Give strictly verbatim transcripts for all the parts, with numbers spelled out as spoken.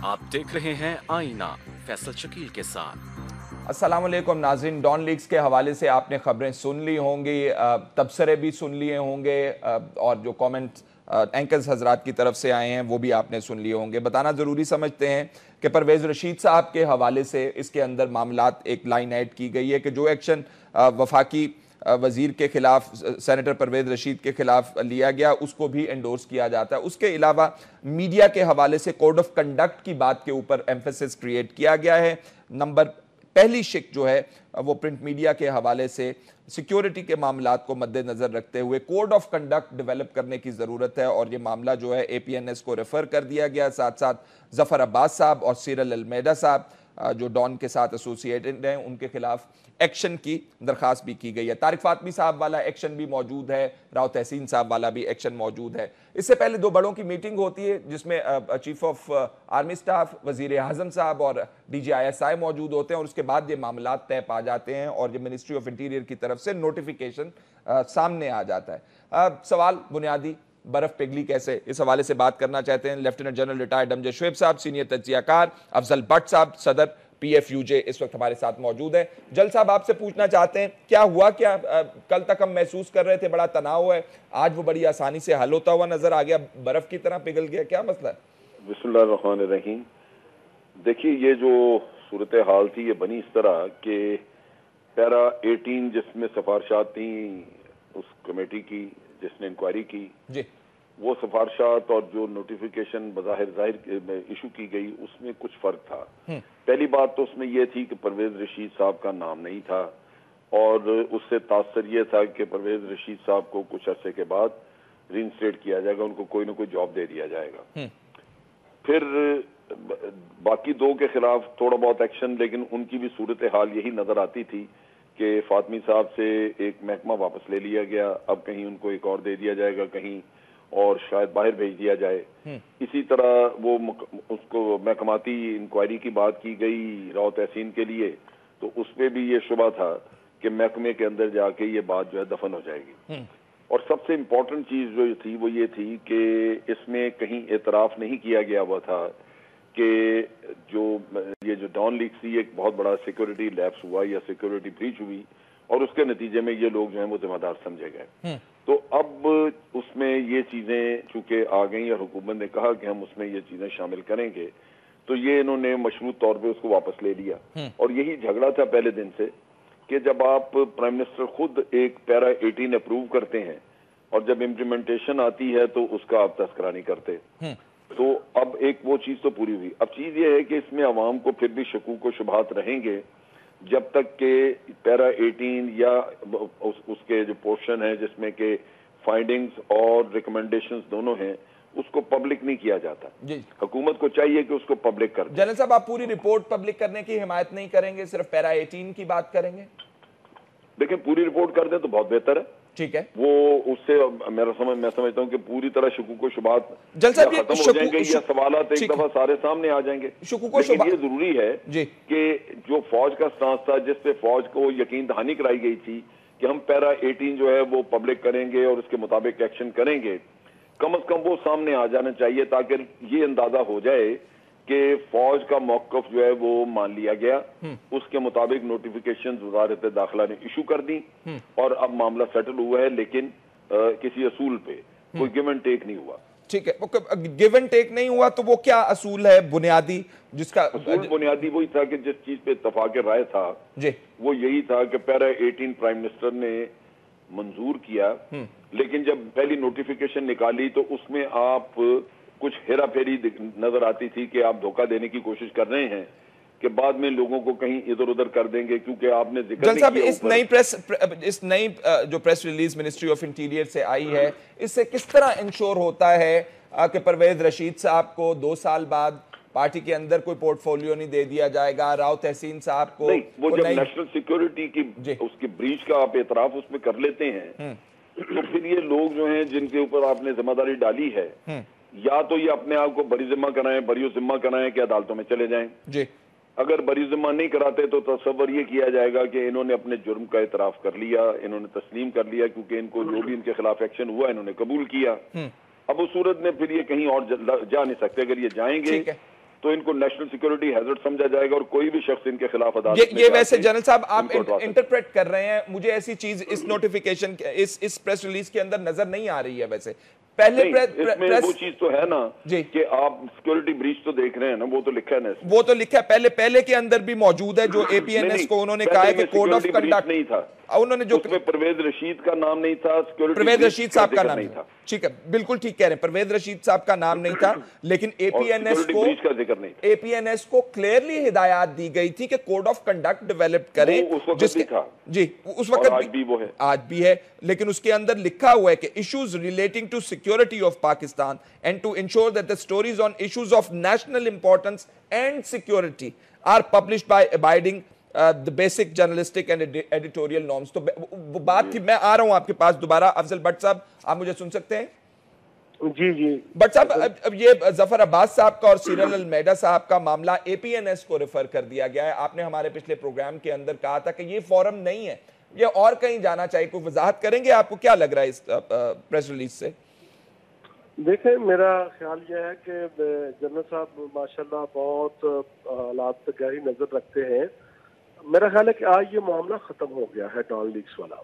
आप देख रहे हैं आईना फैसल शकील के साथ। अस्सलाम वालेकुम नाज़रीन, डॉन लीग्स के हवाले से आपने खबरें सुन ली होंगी, तबसरे भी सुन लिए होंगे और जो कमेंट्स एंकर्स हजरात की तरफ से आए हैं वो भी आपने सुन लिए होंगे। बताना ज़रूरी समझते हैं कि परवेज़ रशीद साहब के हवाले से इसके अंदर मामलात एक लाइन ऐड की गई है कि जो एक्शन वफाकी वज़ीर के ख़िलाफ़ सेनेटर परवेज़ रशीद के ख़िलाफ़ लिया गया उसको भी एंडोर्स किया जाता है। उसके अलावा मीडिया के हवाले से कोड ऑफ कंडक्ट की बात के ऊपर एम्फेसिस क्रिएट किया गया है। नंबर पहली शिक जो है वो प्रिंट मीडिया के हवाले से सिक्योरिटी के मामलात को मद्देनज़र रखते हुए कोड ऑफ कंडक्ट डेवलप करने की ज़रूरत है और ये मामला जो है ए पी एन एस को रेफ़र कर दिया गया। साथ साथ ज़फ़र अब्बास साहब और सिरल अलमेदा साहब जो डॉन के साथ एसोसिएटेड हैं उनके खिलाफ एक्शन की दरख्वास्त भी की गई है। तारिक फातमी साहब वाला एक्शन भी मौजूद है, राव तहसीन साहब वाला भी एक्शन मौजूद है। इससे पहले दो बड़ों की मीटिंग होती है जिसमें चीफ ऑफ आर्मी स्टाफ, वज़ीर आज़म साहब और D G I S I मौजूद होते हैं और उसके बाद ये मामला तय पा जाते हैं और ये मिनिस्ट्री ऑफ इंटीरियर की तरफ से नोटिफिकेशन सामने आ जाता है। आ, सवाल बुनियादी बर्फ पिघली कैसे, इस हवाले से बात करना चाहते हैं lieutenant general retired Amjad Shoaib साहब, सीनियर तज्जियाकार अफजल भट्ट साहब, सदर पी एफ यू जे इस वक्त हमारे साथ मौजूद है। जल साहब आपसे पूछना चाहते हैं क्या हुआ, क्या आ, कल तक हम महसूस कर रहे थे बड़ा तनाव है, आज वो बड़ी आसानी से हल होता हुआ नजर आ गया, बर्फ की तरह पिघल गया, क्या मसला है? बिस्मिल्लाहिर्रहमानिर्रहीम। देखिए ये जो सूरत हाल थी ये बनी इस तरह कि पैरा अठारह जिसमें सिफारिशात थी उस कमेटी की जिसने इंक्वायरी की जी, वो सिफारिशात और जो नोटिफिकेशन बज़ाहिर ज़ाहिर इशू की गई उसमें कुछ फर्क था। पहली बात तो उसमें यह थी कि परवेज रशीद साहब का नाम नहीं था और उससे तासर यह था कि परवेज रशीद साहब को कुछ अरसे के बाद रीइंस्टेट किया जाएगा, उनको कोई ना कोई जॉब दे दिया जाएगा। फिर बाकी दो के खिलाफ थोड़ा बहुत एक्शन, लेकिन उनकी भी सूरत हाल यही नजर आती थी कि फातमी साहब से एक महकमा वापस ले लिया गया, अब कहीं उनको एक और दे दिया जाएगा कहीं और शायद बाहर भेज दिया जाए। इसी तरह वो उसको महकमाती इंक्वायरी की बात की गई राव तहसीन के लिए, तो उसमें भी ये शुबा था कि महकमे के अंदर जाके ये बात जो है दफन हो जाएगी। और सबसे इम्पोर्टेंट चीज जो थी वो ये थी कि इसमें कहीं एतराफ नहीं किया गया हुआ था कि जो ये जो डॉन लीग थी एक बहुत बड़ा सिक्योरिटी लैप्स हुआ या सिक्योरिटी ब्रीच हुई और उसके नतीजे में ये लोग जो हैं वो जिम्मेदार समझे गए। तो अब उसमें ये चीजें चूंकि आ गई और हुकूमत ने कहा कि हम उसमें ये चीजें शामिल करेंगे, तो ये इन्होंने मशरूत तौर पे उसको वापस ले लिया। और यही झगड़ा था पहले दिन से कि जब आप प्राइम मिनिस्टर खुद एक पैरा अठारह अप्रूव करते हैं और जब इम्प्लीमेंटेशन आती है तो उसका आप तस्करा नहीं करते। तो अब एक वो चीज तो पूरी हुई। अब चीज ये है कि इसमें अवाम को फिर भी शकूक व शुबहात रहेंगे जब तक के पैरा अठारह या उस, उसके जो पोर्शन है जिसमें के फाइंडिंग्स और रिकमेंडेशंस दोनों हैं उसको पब्लिक नहीं किया जाता। हुकूमत को चाहिए कि उसको पब्लिक कर दे। जनरल साहब आप पूरी रिपोर्ट पब्लिक करने की हिमायत नहीं करेंगे, सिर्फ पैरा अठारह की बात करेंगे? देखिए पूरी रिपोर्ट कर दे तो बहुत बेहतर है। ठीक है, वो उससे मेरा समझ मैं समझता हूँ कि पूरी तरह शकूक व शुबहात खत्म हो जाएंगे या सवालात एक दफा सारे सामने आ जाएंगे। लेकिन ये जरूरी है कि जो फौज का स्टांस था जिस पे फौज को यकीन दहानी कराई गई थी कि हम पैरा अठारह जो है वो पब्लिक करेंगे और उसके मुताबिक एक्शन करेंगे, कम अज कम वो सामने आ जाना चाहिए ताकि ये अंदाजा हो जाए कि फौज का मौकफ जो है वो मान लिया गया, उसके मुताबिक नोटिफिकेशन वजारत दाखिला ने इशू कर दी और अब मामला सेटल हुआ है, लेकिन आ, किसी असूल पे कोई गिव एंड टेक नहीं हुआ। ठीक है, गिव एंड टेक नहीं हुआ तो वो क्या असूल है बुनियादी जिसका असूल बुनियादी वही था कि जिस चीज पे इत्तफाक राय था जी वो यही था कि पैरा अठारह प्राइम मिनिस्टर ने मंजूर किया, लेकिन जब पहली नोटिफिकेशन निकाली तो उसमें आप कुछ हेरा फेरी नजर आती थी कि आप धोखा देने की कोशिश कर रहे हैं कि बाद में लोगों को कहीं इधर उधर कर देंगे क्योंकि आपने जिक्र नहीं किया। इस नई प्रेस इस नई जो press release ministry of interior से आई है इससे किस तरह इंश्योर होता है कि परवेज रशीद साहब को दो साल बाद पार्टी के अंदर कोई पोर्टफोलियो नहीं दे दिया जाएगा, राव तहसीन साहब को नहीं, वो जब नेशनल सिक्योरिटी की उसकी ब्रीच का आप एतराफ उसमें कर लेते हैं तो फिर ये लोग जो हैं जिनके ऊपर आपने जिम्मेदारी डाली है या तो ये अपने आप को बरी जिम्मा कराएं, बरी जिम्मा कराएं कि अदालतों में चले जाएं। जी। अगर बरी जिम्मा नहीं कराते तो तस्वर ये किया जाएगा कि इन्होंने अपने जुर्म का इतराफ कर लिया, इन्होंने तस्लीम कर लिया क्योंकि इनको जो भी इनके खिलाफ एक्शन हुआ इन्होंने कबूल किया। अब उस सूरत में फिर ये कहीं और जा नहीं सकते। अगर ये जाएंगे تو ان کو نیشنل سیکورٹی ہیزرڈ سمجھا جائے گا اور کوئی بھی شخص ان کے خلاف عدالت میں یہ ویسے جنرل صاحب آپ ان کو اٹھوا سکتا ہے۔ انٹرپریٹ کر رہے ہیں، مجھے ایسی چیز اس نوٹیفیکیشن اس اس پریس ریلیز کے اندر نظر نہیں آ رہی ہے ویسے پہلے نہیں، اس میں وہ چیز تو ہے نا جی کہ آپ سیکورٹی بریچ تو دیکھ رہے ہیں نا، وہ تو لکھا ہے نا اس میں۔ وہ تو لکھا ہے پہلے پہلے کے اندر بھی موجود ہے جو اے پی این ایس کو انہوں نے کہا ہے کہ کوڈ آف کنڈکٹ نہیں تھا، انہوں نے جو اس میں پرویز رشید کا نام نہیں تھا، سیکورٹی پرویز رشید صاحب کا نام نہیں تھا، ٹھیک ہے بالکل ٹھیک کہہ رہے ہیں، پرویز رشید صاحب کا نام نہیں تھا، لیکن اے پی این ایس کو بریچ کا ذکر نہیں تھا۔ اے پی این ایس کو کلیئرلی ہدایات دی گئی تھی کہ کوڈ آف کنڈکٹ ڈیولپ کریں وہ اس وقت جس بھی کے تھا جی اس اور وقت آج بھی وہ ہے، آج بھی ہے، لیکن اس کے اندر لکھا ہوا ہے کہ issues relating to security of Pakistan and to ensure that the stories on issues of national importance and security are published by abiding the basic journalistic and editorial norms. تو وہ بات تھی، میں آ رہا ہوں آپ کے پاس دوبارہ۔ افضل بٹ صاحب آپ مجھے سن سکتے ہیں؟ جی جی بٹ صاحب اب یہ ظفر عباس صاحب کا اور سیرل المیڈا صاحب کا معاملہ اے پی این ایس کو ریفر کر دیا گیا ہے۔ آپ نے ہمارے پچھلے پروگرام کے اندر کہا تھا کہ یہ فورم نہیں ہے، یہ اور کہیں جانا چاہیے، کوئی وضاحت کریں گے؟ آپ کو کیا لگ رہا ہے اس پریس ریلیز سے؟ دیکھیں میرا خیال یہ ہے کہ جنرل صاحب ماشاءاللہ بہت حالات پہ گہری نظر رکھتے ہیں۔ میرا خیال ہے کہ آج یہ معاملہ ختم ہو گیا ہے ڈان لیکس والا،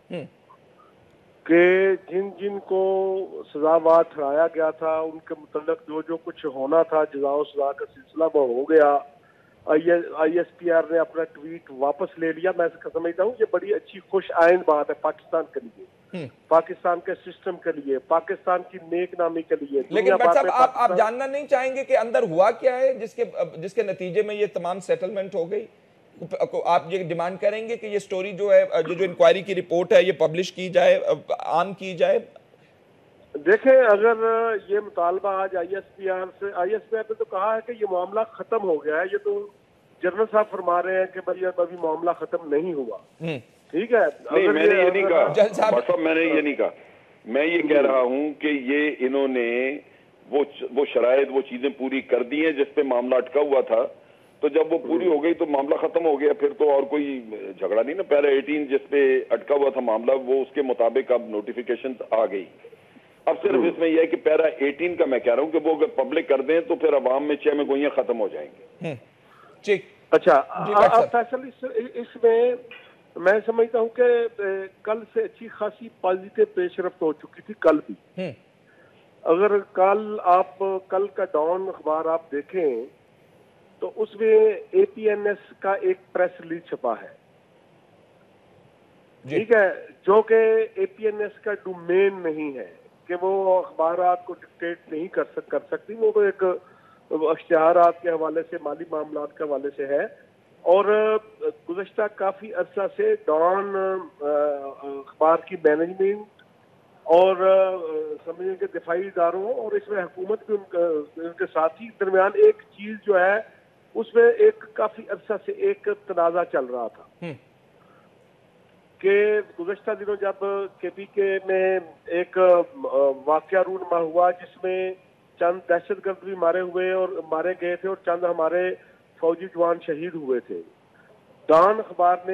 کہ جن جن کو سزاوار ٹھہرایا گیا تھا ان کے متعلق جو جو کچھ ہونا تھا جزا و سزا کا سلسلہ وہ ہو گیا۔ آئی ایس پی آر نے اپنا ٹویٹ واپس لے لیا۔ میں سمجھتا ہوں یہ بڑی اچھی خوش آئند بات ہے پاکستان کے لیے، پاکستان کے سسٹم کے لیے، پاکستان کی نیک نامی کے لیے۔ لیکن بٹ صاحب آپ آپ جاننا نہیں چاہیں گے کہ اندر ہوا کیا ہے جس کے جس کے نتیجے میں یہ تمام سیٹلمنٹ ہو گئی؟ آپ یہ ڈیمانڈ کریں گے کہ یہ سٹوری جو ہے جو جو انکوائری کی رپورٹ ہے یہ پبلش کی جائے، عام کی جائے؟ دیکھیں اگر یہ مطالبہ آج آئی ایس پی آر سے آئی ایس پی آر نے تو کہا ہے کہ یہ معاملہ ختم ہو گیا ہے، یہ تو جنرل صاحب فرما رہے ہیں کہ بھائی ابھی معاملہ ختم نہیں ہوا، ٹھیک ہے؟ نہیں میں نے یہ نہیں کہا صاحب، میں نے یہ نہیں کہا، میں یہ کہہ رہا ہوں کہ یہ انہوں نے وہ وہ شرائط وہ چیزیں پوری کر دی ہیں جس پہ معاملہ اٹکا ہوا تھا، تو جب وہ پوری ہو گئی تو معاملہ ختم ہو گیا، پھر تو اور کوئی جھگڑا نہیں نا۔ پیرا ایٹین جس پہ اٹکا ہوا تھا معاملہ وہ اس کے مطابق اب نوٹیفیکیشن آ گئی۔ اب صرف اس میں یہ ہے کہ پیرا ایٹین کا میں کہہ رہا ہوں کہ وہ اگر پبلک کر دیں تو پھر عوام میں چہ میں گوئیاں ختم ہو جائیں گے۔ ٹھیک، اچھا فیصل اس میں میں سمجھتا ہوں کہ کل سے اچھی خاصی پازیٹیو پیش رفت ہو چکی تھی کل بھی۔ اگر کل آپ کل کا ڈان اخبار آپ دیکھیں تو اس میں اے پی این ایس کا ایک پریس ریلیز چھپا ہے، ٹھیک ہے، جو کہ اے پی این ایس کا ڈومین نہیں ہے کہ وہ اخبارات کو ڈکٹیٹ نہیں کر سک کر سکتی، وہ تو ایک اشتہارات کے حوالے سے، مالی معاملات کے حوالے سے ہے۔ اور گزشتہ کافی عرصہ سے ڈان اخبار کی مینجمنٹ اور سمجھیں کہ دفاعی اداروں اور اس میں حکومت بھی ان کے ساتھی درمیان ایک چیز جو ہے اس میں ایک کافی عرصہ سے ایک تنازع چل رہا تھا کہ گزشتہ دنوں جب کے پی کے میں ایک واقعہ رونما ہوا جس میں چند دہشت گرد بھی مارے ہوئے اور مارے گئے تھے اور چند ہمارے فوجی جوان شہید ہوئے تھے، ڈان اخبار نے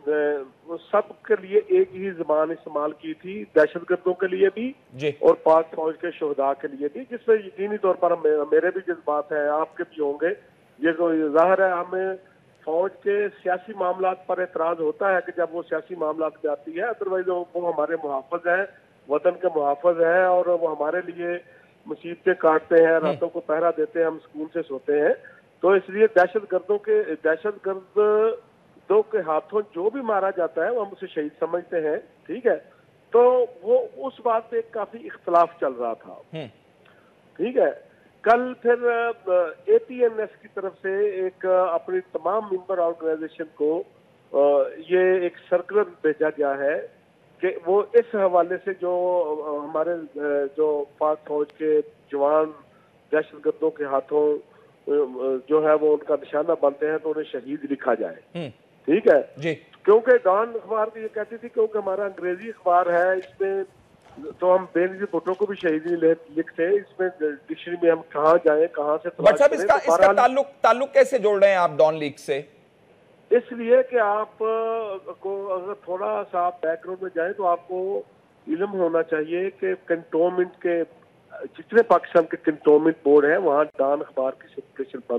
سب کے لیے ایک ہی زبان استعمال کی تھی، دہشت گردوں کے لیے بھی اور پاک فوج کے شہداء کے لیے بھی، جس میں یقینی طور پر میرے بھی جذبات ہیں، آپ کے بھی ہوں گے۔ یہ تو ظاہر ہے ہمیں فوج کے سیاسی معاملات پر اعتراض ہوتا ہے کہ جب وہ سیاسی معاملات میں آتی ہے، ادروائز وہ ہمارے محافظ ہیں، وطن کے محافظ ہیں اور وہ ہمارے لیے مصیبتیں کاٹتے ہیں، راتوں کو پہرا دیتے ہیں، ہم سکون سے سوتے ہیں۔ تو اس لیے دہشت گردوں کے دہشت گردوں کے ہاتھوں جو بھی مارا جاتا ہے وہ ہم اسے شہید سمجھتے ہیں، ٹھیک ہے؟ تو وہ اس بات پہ کافی اختلاف چل رہا تھا، ٹھیک ہے؟ کل پھر اے پی این ایس کی طرف سے ایک اپنی تمام ممبر آرگنائزیشن کو یہ ایک سرکولر بھیجا گیا ہے کہ وہ اس حوالے سے جو ہمارے جو پاک فوج کے جوان دہشت گردوں کے ہاتھوں جو ہے وہ ان کا نشانہ بنتے ہیں تو انہیں شہید لکھا جائے، ٹھیک ہے جی؟ کیونکہ ڈان اخبار یہ کہتی تھی کیونکہ ہمارا انگریزی اخبار ہے، اس میں تو ہم بے نظیر بھٹو کو بھی شہیدی لکھتے ہیں، اس میں ڈکشنری میں ہم کہاں جائیں، کہاں سے بٹ صاحب اس کا اس کا تعلق تعلق کیسے جوڑ رہے ہیں آپ ڈان لیگ سے؟ اس لیے کہ آپ کو اگر تھوڑا سا آپ بیک گراؤنڈ میں جائیں تو آپ کو علم ہونا چاہیے کہ کنٹونمنٹ کے جتنے پاکستان کے کنٹونمنٹ بورڈ ہیں وہاں ڈان اخبار کی سرکولیشن بند تھی،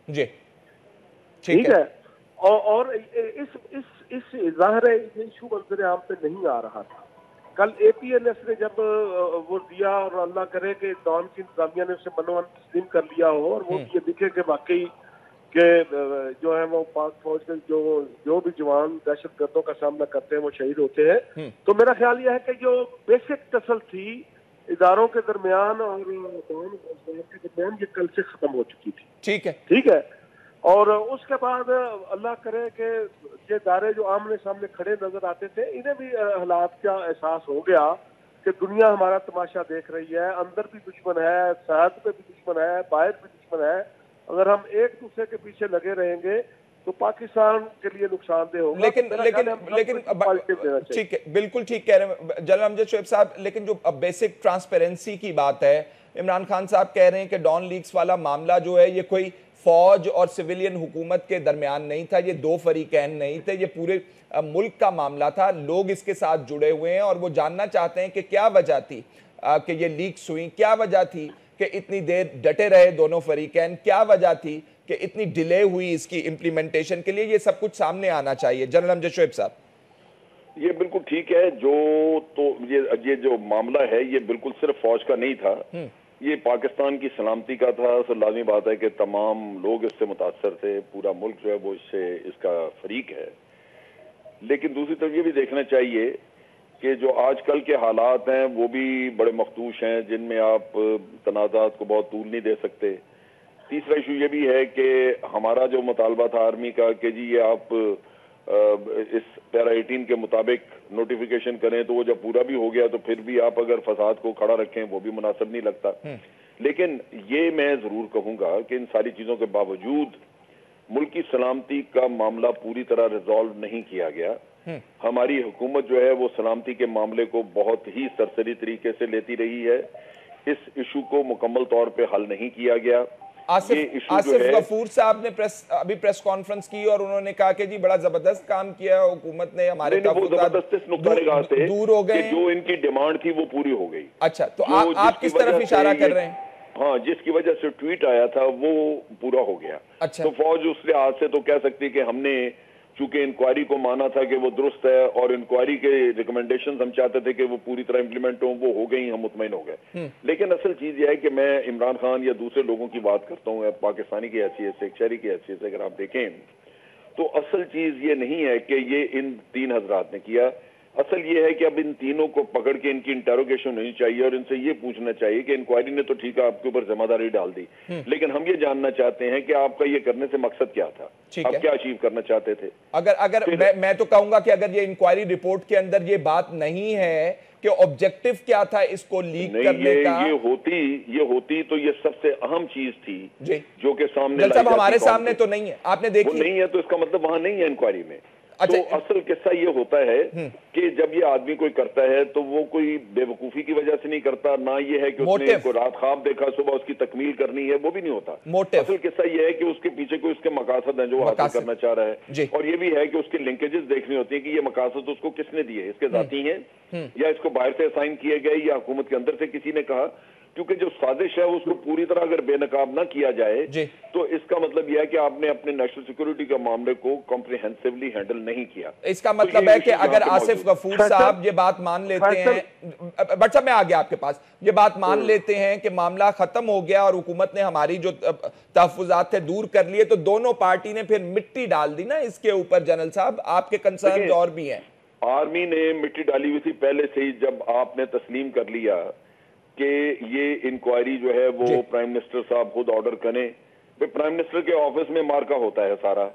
جی ٹھیک ہے. اور اس اس اس ظاہر ہے ایشو منظر عام پہ نہیں آ رہا تھا. کل اے پی این ایس نے جب وہ دیا اور اللہ کرے کہ ڈان کی انتظامیہ نے اسے منوان تسلیم کر لیا ہو اور وہ یہ دکھے کہ واقعی کہ جو ہے وہ پاک فوج کے جو جو بھی جوان دہشت گردوں کا سامنا کرتے ہیں وہ شہید ہوتے ہیں, تو میرا خیال یہ ہے کہ جو بیسک ٹسل تھی اداروں کے درمیان اور کے درمیان یہ کل سے ختم ہو چکی تھی. ٹھیک ہے ٹھیک ہے اور اس کے بعد اللہ کرے کہ یہ ادارے جو آمنے سامنے کھڑے نظر آتے تھے انہیں بھی حالات کا احساس ہو گیا کہ دنیا ہمارا تماشا دیکھ رہی ہے, اندر بھی دشمن ہے, سرحد پہ بھی دشمن ہے, باہر بھی دشمن ہے. اگر ہم ایک دوسرے کے پیچھے لگے رہیں گے تو پاکستان کے لیے نقصان دہ ہوگا. لیکن لیکن لیکن ٹھیک ہے, بالکل ٹھیک کہہ رہے ہیں جنرل امجد شعیب صاحب, لیکن جو بیسک ٹرانسپیرنسی کی بات ہے, عمران خان صاحب کہہ رہے ہیں کہ ڈان لیکس والا معاملہ جو ہے یہ کوئی فوج اور سویلین حکومت کے درمیان نہیں تھا, یہ دو فریقین نہیں تھے, یہ پورے ملک کا معاملہ تھا. لوگ اس کے ساتھ جڑے ہوئے ہیں اور وہ جاننا چاہتے ہیں کہ کیا وجہ تھی کہ یہ لیکس ہوئی, کیا وجہ تھی کہ اتنی دیر ڈٹے رہے دونوں فریقین, کیا وجہ تھی کہ اتنی ڈیلے ہوئی اس کی امپلیمنٹیشن کے لیے. یہ سب کچھ سامنے آنا چاہیے. جنرل امجد شعیب صاحب, یہ بالکل ٹھیک ہے. جو تو یہ جو معاملہ ہے یہ بالکل صرف فوج کا نہیں تھا, یہ پاکستان کی سلامتی کا تھا. تو لازمی بات ہے کہ تمام لوگ اس سے متاثر تھے, پورا ملک جو ہے وہ اس سے اس کا فریق ہے. لیکن دوسری طرف یہ بھی دیکھنا چاہیے کہ جو آج کل کے حالات ہیں وہ بھی بڑے مخدوش ہیں, جن میں آپ تنازعات کو بہت طول نہیں دے سکتے. تیسرا ایشو یہ بھی ہے کہ ہمارا جو مطالبہ تھا آرمی کا کہ جی یہ آپ اس پیرا ایٹین کے مطابق نوٹیفیکیشن کریں, تو وہ جب پورا بھی ہو گیا تو پھر بھی آپ اگر فساد کو کھڑا رکھیں وہ بھی مناسب نہیں لگتا. لیکن یہ میں ضرور کہوں گا کہ ان ساری چیزوں کے باوجود ملک کی سلامتی کا معاملہ پوری طرح ریزالو نہیں کیا گیا. ہماری حکومت جو ہے وہ سلامتی کے معاملے کو بہت ہی سرسری طریقے سے لیتی رہی ہے. اس ایشو کو مکمل طور پہ حل نہیں کیا گیا. آصف آصف غفور صاحب نے پریس ابھی پریس کانفرنس کی اور انہوں نے کہا کہ جی بڑا زبردست کام کیا ہے حکومت نے, ہمارے تحفظات دور ہو گئے, جو ان کی ڈیمانڈ تھی وہ پوری ہو گئی. اچھا, تو آپ کس طرف اشارہ کر رہے ہیں؟ ہاں, جس کی وجہ سے ٹویٹ آیا تھا وہ پورا ہو گیا. تو فوج اس لحاظ سے تو کہہ سکتی کہ ہم نے چونکہ انکوائری کو مانا تھا کہ وہ درست ہے اور انکوائری کے ریکمنڈیشنز ہم چاہتے تھے کہ وہ پوری طرح امپلیمنٹ ہوں, وہ ہو گئی, ہم مطمئن ہو گئے. لیکن اصل چیز یہ ہے کہ میں عمران خان یا دوسرے لوگوں کی بات کرتا ہوں پاکستانی کی حیثیت سے, ایک شہری کی حیثیت سے. اگر آپ دیکھیں تو اصل چیز یہ نہیں ہے کہ یہ ان تین حضرات نے کیا. اصل یہ ہے کہ اب ان تینوں کو پکڑ کے ان کی انٹروگیشن ہونی چاہیے اور ان سے یہ پوچھنا چاہیے کہ انکوائری نے تو ٹھیک ہے آپ کے اوپر ذمہ داری ڈال دی, لیکن ہم یہ جاننا چاہتے ہیں کہ آپ کا یہ کرنے سے مقصد کیا تھا, آپ کیا اچیو کرنا چاہتے تھے. اگر اگر میں تو کہوں گا کہ اگر یہ انکوائری رپورٹ کے اندر یہ بات نہیں ہے کہ آبجیکٹو کیا تھا اس کو لیک کرنے کا, یہ ہوتی یہ ہوتی تو یہ سب سے اہم چیز تھی جو کہ سامنے صاحب ہمارے سامنے تو نہیں ہے, آپ نے دیکھی نہیں ہے, تو اس کا مطلب وہاں نہیں ہے انکوائری میں. تو اصل قصہ یہ ہوتا ہے کہ جب یہ آدمی کوئی کرتا ہے تو وہ کوئی بے وقوفی کی وجہ سے نہیں کرتا, نہ یہ ہے کہ اس نے کوئی رات خواب دیکھا صبح اس کی تکمیل کرنی ہے, وہ بھی نہیں ہوتا. اصل قصہ یہ ہے کہ اس کے پیچھے کوئی اس کے مقاصد ہیں جو وہ حاصل کرنا چاہ رہا ہے, اور یہ بھی ہے کہ اس کے لنکیجز دیکھنی ہوتی ہیں کہ یہ مقاصد اس کو کس نے دیے, اس کے ذاتی ہیں یا اس کو باہر سے اسائن کیے گئے یا حکومت کے اندر سے کسی نے کہا. کیونکہ جو سازش ہے اس کو پوری طرح اگر بے نقاب نہ کیا جائے تو اس کا مطلب یہ ہے کہ آپ نے اپنے نیشنل سیکورٹی کے معاملے کو کمپریہنسولی ہینڈل نہیں کیا. اس کا مطلب ہے کہ اگر آصف غفور صاحب یہ بات مان لیتے ہیں, بٹ صاحب میں آ گیا آپ کے پاس, یہ بات مان لیتے ہیں کہ معاملہ ختم ہو گیا اور حکومت نے ہماری جو تحفظات تھے دور کر لیے, تو دونوں پارٹی نے پھر مٹی ڈال دی نا اس کے اوپر. جنرل صاحب آپ کے کنسرن اور بھی ہیں. آرمی نے مٹی ڈالی ہوئی تھی پہلے سے ہی, جب آپ نے تسلیم کر لیا کہ یہ انکوائری جو ہے وہ پرائم منسٹر صاحب خود آرڈر کریں. پرائم منسٹر کے آفس میں مارکا ہوتا ہے سارا.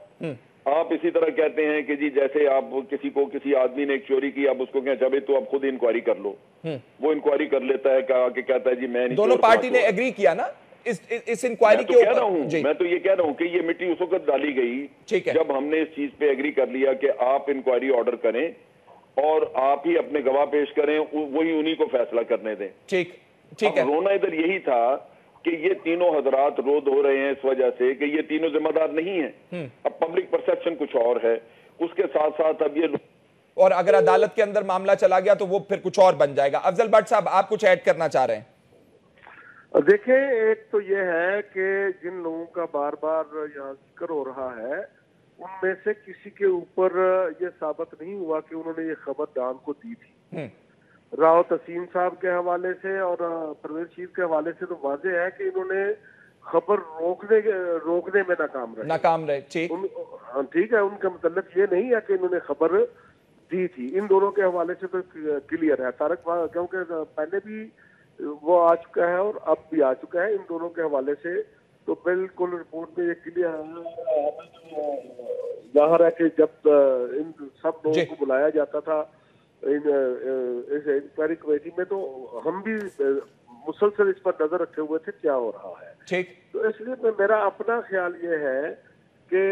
آپ اسی طرح کہتے ہیں کہ جی جیسے آپ کسی کو کسی آدمی نے ایک چوری کی, آپ اس کو کہیں اچھا تو آپ خود انکوائری کر لو, وہ انکوائری کر لیتا ہے کہ کہتا ہے جی میں نہیں. دونوں پارٹی نے ایگری کیا نا اس انکوائری کے اوپر. میں تو یہ کہہ رہا ہوں کہ یہ مٹی اس وقت ڈالی گئی جب ہم نے اس چیز پہ ایگری کر لیا کہ آپ انکوائری آرڈر کریں اور آپ ہی اپنے گواہ پیش کریں, وہی انہی کو فیصلہ کرنے دیں. ٹھیک ٹھیک ہے. رونا ادھر یہی تھا کہ یہ تینوں حضرات رود ہو رہے ہیں اس وجہ سے کہ یہ تینوں ذمہ دار نہیں ہیں. اب پبلک پرسپشن کچھ اور ہے, اس کے ساتھ ساتھ اب یہ, اور اگر عدالت کے اندر معاملہ چلا گیا تو وہ پھر کچھ اور بن جائے گا. افضل بٹ صاحب آپ کچھ ایڈ کرنا چاہ رہے ہیں؟ دیکھیں ایک تو یہ ہے کہ جن لوگوں کا بار بار یہاں ذکر ہو رہا ہے ان میں سے کسی کے اوپر یہ ثابت نہیں ہوا کہ انہوں نے یہ خبر ڈان کو دی تھی. راؤ تسیم صاحب کے حوالے سے اور پرویز شیر کے حوالے سے تو واضح ہے کہ انہوں نے خبر روکنے روکنے میں ناکام رہے ناکام رہے ٹھیک ٹھیک ہے. ان کا مطلب یہ نہیں ہے کہ انہوں نے خبر دی تھی. ان دونوں کے حوالے سے تو کلیئر ہے. طارق کیونکہ پہلے بھی وہ آ چکا ہے اور اب بھی آ چکا ہے. ان دونوں کے حوالے سے تو بالکل رپورٹ میں یہ کلیئر ظاہر ہے کہ جب ان سب لوگوں کو بلایا جاتا تھا اس انکوائری کمیٹی میں تو ہم بھی مسلسل اس پر نظر رکھے ہوئے تھے کیا ہو رہا ہے. ٹھیک. تو اس لیے میرا اپنا خیال یہ ہے کہ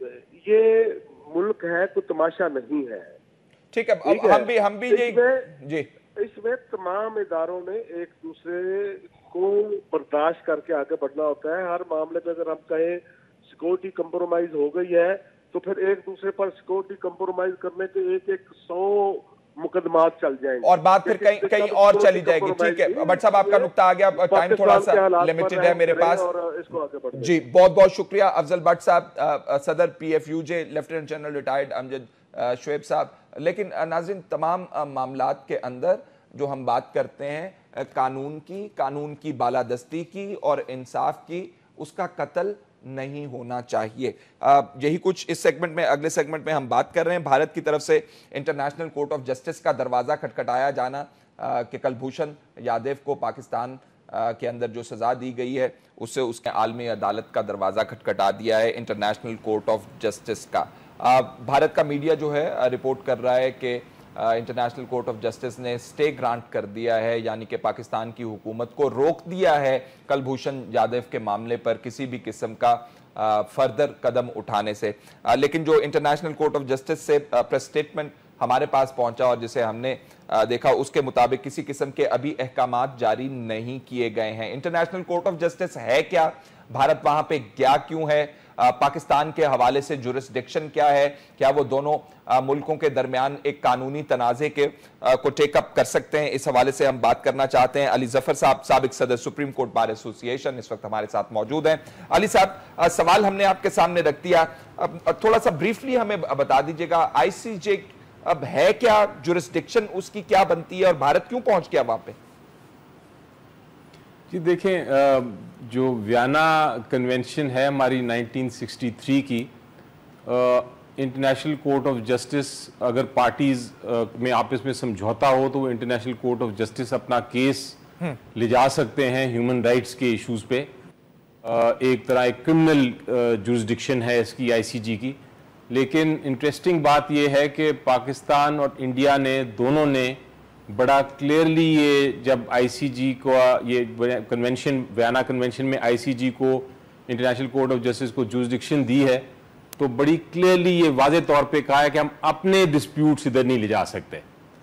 یہ ملک ہے کوئی تماشا نہیں ہے. ٹھیک ہے. ہم بھی ہم بھی جی اس میں تمام اداروں نے ایک دوسرے کو برداشت کر کے آگے بڑھنا ہوتا ہے. ہر معاملے میں اگر ہم کہیں سیکورٹی کمپرومائز ہو گئی ہے تو پھر ایک دوسرے پر سیکورٹی کمپرومائز کرنے کے ایک ایک سو مقدمات چل جائیں گے اور بات پھر کہیں کہیں اور چلی جائے گی. ٹھیک ہے بٹ صاحب آپ کا نقطہ آ گیا. ٹائم تھوڑا سا لمیٹڈ ہے میرے پاس. جی بہت بہت شکریہ افضل بٹ صاحب, صدر P F U J, lieutenant general retired Amjad Shoaib صاحب. لیکن ناظرین تمام معاملات کے اندر جو ہم بات کرتے ہیں قانون کی, قانون کی بالادستی کی اور انصاف کی, اس کا قتل نہیں ہونا چاہیے. یہی کچھ اس سیگمنٹ میں, اگلے سیگمنٹ میں ہم بات کر رہے ہیں. بھارت کی طرف سے انٹرنیشنل کورٹ آف جسٹس کا دروازہ کھٹکھٹایا جانا کہ کلبھوشن یادیو کو پاکستان کے اندر جو سزا دی گئی ہے اس سے اس کے عالمی عدالت کا دروازہ کھٹکھٹا دیا ہے انٹرنیشنل کورٹ آف جسٹس کا. بھارت کا میڈیا جو ہے رپورٹ کر رہا ہے کہ انٹرنیشنل کورٹ آف جسٹس نے سٹے گرانٹ کر دیا ہے, یعنی کہ پاکستان کی حکومت کو روک دیا ہے کلبھوشن یادیو کے معاملے پر کسی بھی قسم کا فردر قدم اٹھانے سے. لیکن جو انٹرنیشنل کورٹ آف جسٹس سے پریس سٹیٹمنٹ ہمارے پاس پہنچا اور جسے ہم نے دیکھا اس کے مطابق کسی قسم کے ابھی احکامات جاری نہیں کیے گئے ہیں. انٹرنیشنل کورٹ آف جسٹس ہے کیا, بھارت وہاں پہ گیا کیوں ہے, پاکستان کے حوالے سے جورسڈکشن کیا ہے, کیا وہ دونوں ملکوں کے درمیان ایک قانونی تنازع کے کو ٹیک اپ کر سکتے ہیں, اس حوالے سے ہم بات کرنا چاہتے ہیں. علی ظفر صاحب سابق صدر سپریم کورٹ بار ایسوسی ایشن اس وقت ہمارے ساتھ موجود ہیں. علی صاحب سوال ہم نے آپ کے سامنے رکھ دیا, تھوڑا سا بریفلی ہمیں بتا دیجئے گا آئی سی جے اب ہے کیا, جورسڈکشن اس کی کیا بنتی ہے اور بھارت کیوں پہنچ گیا وہاں پہ؟ جی دیکھیں, جو ویانا کنونشن ہے ہماری نائنٹین سکسٹی تھری کی, انٹرنیشنل کورٹ آف جسٹس اگر پارٹیز میں آپس میں سمجھوتا ہو تو وہ انٹرنیشنل کورٹ آف جسٹس اپنا کیس لے جا سکتے ہیں ہیومن رائٹس کے ایشوز پہ. ایک طرح ایک کرمنل جورسڈکشن ہے اس کی آئی سی جی کی. لیکن انٹرسٹنگ بات یہ ہے کہ پاکستان اور انڈیا نے دونوں نے بڑا کلیئرلی یہ جب آئی سی جی کو یہ کنونشن ویانا کنونشن میں آئی سی جی کو انٹرنیشنل کورٹ آف جسٹس کو جورسڈکشن دی ہے تو بڑی کلیئرلی یہ واضح طور پہ کہا ہے کہ ہم اپنے ڈسپیوٹس ادھر نہیں لے جا سکتے.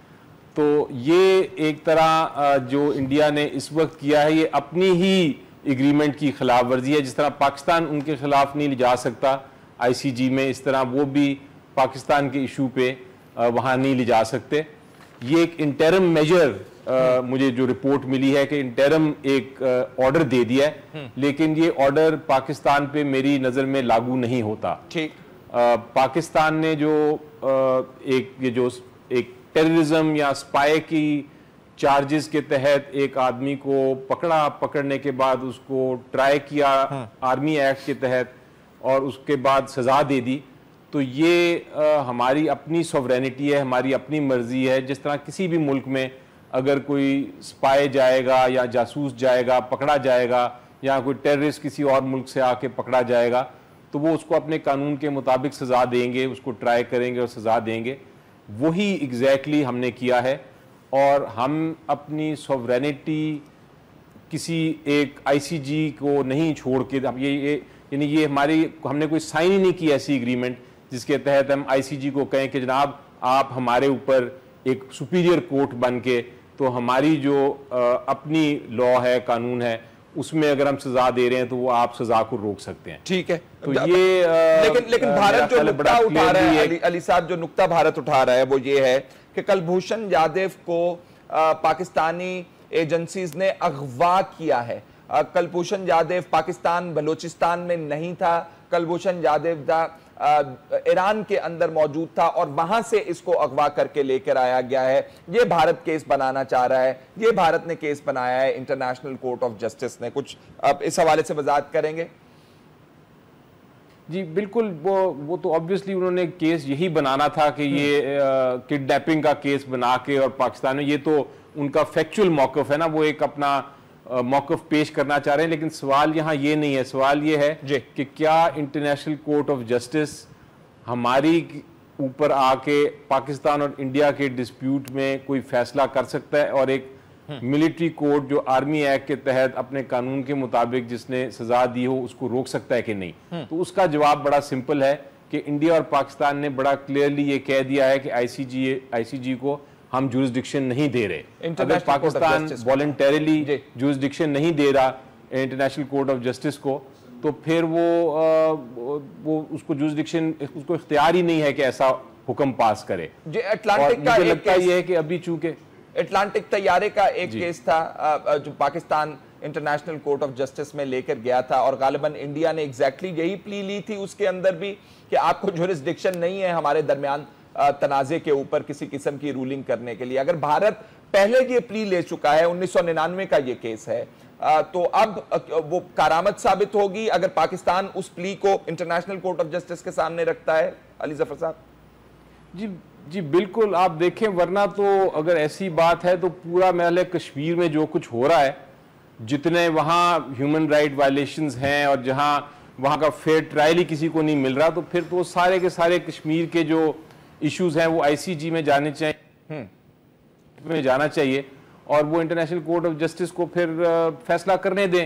تو یہ ایک طرح جو انڈیا نے اس وقت کیا ہے یہ اپنی ہی ایگریمنٹ کی خلاف ورزی ہے. جس طرح پاکستان ان کے خلاف نہیں لے جا سکتا آئی سی جی میں, اس طرح وہ بھی پاکستان کے ایشو پہ وہاں نہیں لے جا سکتے. یہ ایک انٹرم میجر مجھے جو رپورٹ ملی ہے کہ انٹرم ایک آرڈر دے دیا ہے, لیکن یہ آرڈر پاکستان پہ میری نظر میں لاگو نہیں ہوتا. ٹھیک. پاکستان نے جو ایک یہ جو ایک ٹیررزم یا اسپائی کی چارجز کے تحت ایک آدمی کو پکڑا, پکڑنے کے بعد اس کو ٹرائی کیا آرمی ایکٹ کے تحت اور اس کے بعد سزا دے دی, تو یہ ہماری اپنی سوورینٹی ہے, ہماری اپنی مرضی ہے. جس طرح کسی بھی ملک میں اگر کوئی اسپائی جائے گا یا جاسوس جائے گا, پکڑا جائے گا, یا کوئی ٹیررسٹ کسی اور ملک سے آ کے پکڑا جائے گا تو وہ اس کو اپنے قانون کے مطابق سزا دیں گے, اس کو ٹرائی کریں گے اور سزا دیں گے. وہی ایگزیکٹلی ہم نے کیا ہے, اور ہم اپنی سوورینٹی کسی ایک آئی سی جی کو نہیں چھوڑ کے, یہ یعنی یہ ہماری ہم نے کوئی سائن ہی نہیں کی ایسی ایگریمنٹ جس کے تحت ہم آئی سی جی کو کہیں کہ جناب آپ ہمارے اوپر ایک سپیریئر کورٹ بن کے, تو ہماری جو اپنی لاء ہے, قانون ہے, اس میں اگر ہم سزا دے رہے ہیں تو وہ آپ سزا کو روک سکتے ہیں. ٹھیک ہے. تو یہ لیکن لیکن بھارت جو نقطہ اٹھا رہا ہے, علی صاحب جو نقطہ بھارت اٹھا رہا ہے وہ یہ ہے کہ کلبھوشن یادیو کو پاکستانی ایجنسیز نے اغوا کیا ہے. کلبھوشن جادیو پاکستان بلوچستان میں نہیں تھا, کلبھوشن جادیو تھا ایران کے اندر موجود تھا اور وہاں سے اس کو اغوا کر کے لے کر آیا گیا ہے. یہ بھارت کیس بنانا چاہ رہا ہے, یہ بھارت نے کیس بنایا ہے انٹرنیشنل کورٹ آف جسٹس نے. کچھ آپ اس حوالے سے وضاحت کریں گے؟ جی بالکل, وہ وہ تو obviously انہوں نے کیس یہی بنانا تھا کہ یہ کڈنیپنگ کا کیس بنا کے, اور پاکستان میں یہ تو ان کا فیکچول موقف ہے نا, وہ ایک اپنا موقف پیش کرنا چاہ رہے ہیں. لیکن سوال یہاں یہ نہیں ہے, سوال یہ ہے کہ کیا انٹرنیشنل کورٹ آف جسٹس ہماری اوپر آ کے پاکستان اور انڈیا کے ڈسپیوٹ میں کوئی فیصلہ کر سکتا ہے, اور ایک ملٹری کورٹ جو آرمی ایکٹ کے تحت اپنے قانون کے مطابق جس نے سزا دی ہو اس کو روک سکتا ہے کہ نہیں؟ تو اس کا جواب بڑا سمپل ہے کہ انڈیا اور پاکستان نے بڑا کلیئرلی یہ کہہ دیا ہے کہ آئی C G I C G کو ہم جورسڈکشن نہیں دے رہے. اگر پاکستان والنٹیرلی جورسڈکشن نہیں دے رہا انٹرنیشنل کورٹ آف جسٹس کو, تو پھر وہ وہ اس کو جورسڈکشن, اس کو اختیار ہی نہیں ہے کہ ایسا حکم پاس کرے. اور مجھے لگتا یہ ہے کہ ابھی چونکہ اٹلانٹک طیارے کا ایک کیس تھا جو Pakistan international court of justice میں لے کر گیا تھا, اور غالباً انڈیا نے ایگزیکٹلی یہی پلی لی تھی اس کے اندر بھی کہ آپ کو جورسڈکشن نہیں ہے ہمارے درمیان تنازع کے اوپر کسی قسم کی رولنگ کرنے کے لیے. اگر بھارت پہلے یہ پلی لے چکا ہے, انیس سو ننانوے کا یہ کیس ہے, تو اب وہ کارآمد ثابت ہوگی اگر پاکستان اس پلی کو انٹرنیشنل کورٹ آف جسٹس کے سامنے رکھتا ہے. علی ظفر صاحب جی جی بالکل, آپ دیکھیں, ورنہ تو اگر ایسی بات ہے تو پورا محل کشمیر میں جو کچھ ہو رہا ہے, جتنے وہاں ہیومن رائٹ وائلیشنز ہیں اور جہاں وہاں کا فیئر ٹرائل ہی کسی کو نہیں مل رہا, تو پھر تو سارے کے سارے کشمیر کے جو ایشوز ہیں وہ آئی سی جی میں جانے چاہیے میں جانا چاہیے اور وہ انٹرنیشنل کورٹ آف جسٹس کو پھر فیصلہ کرنے دیں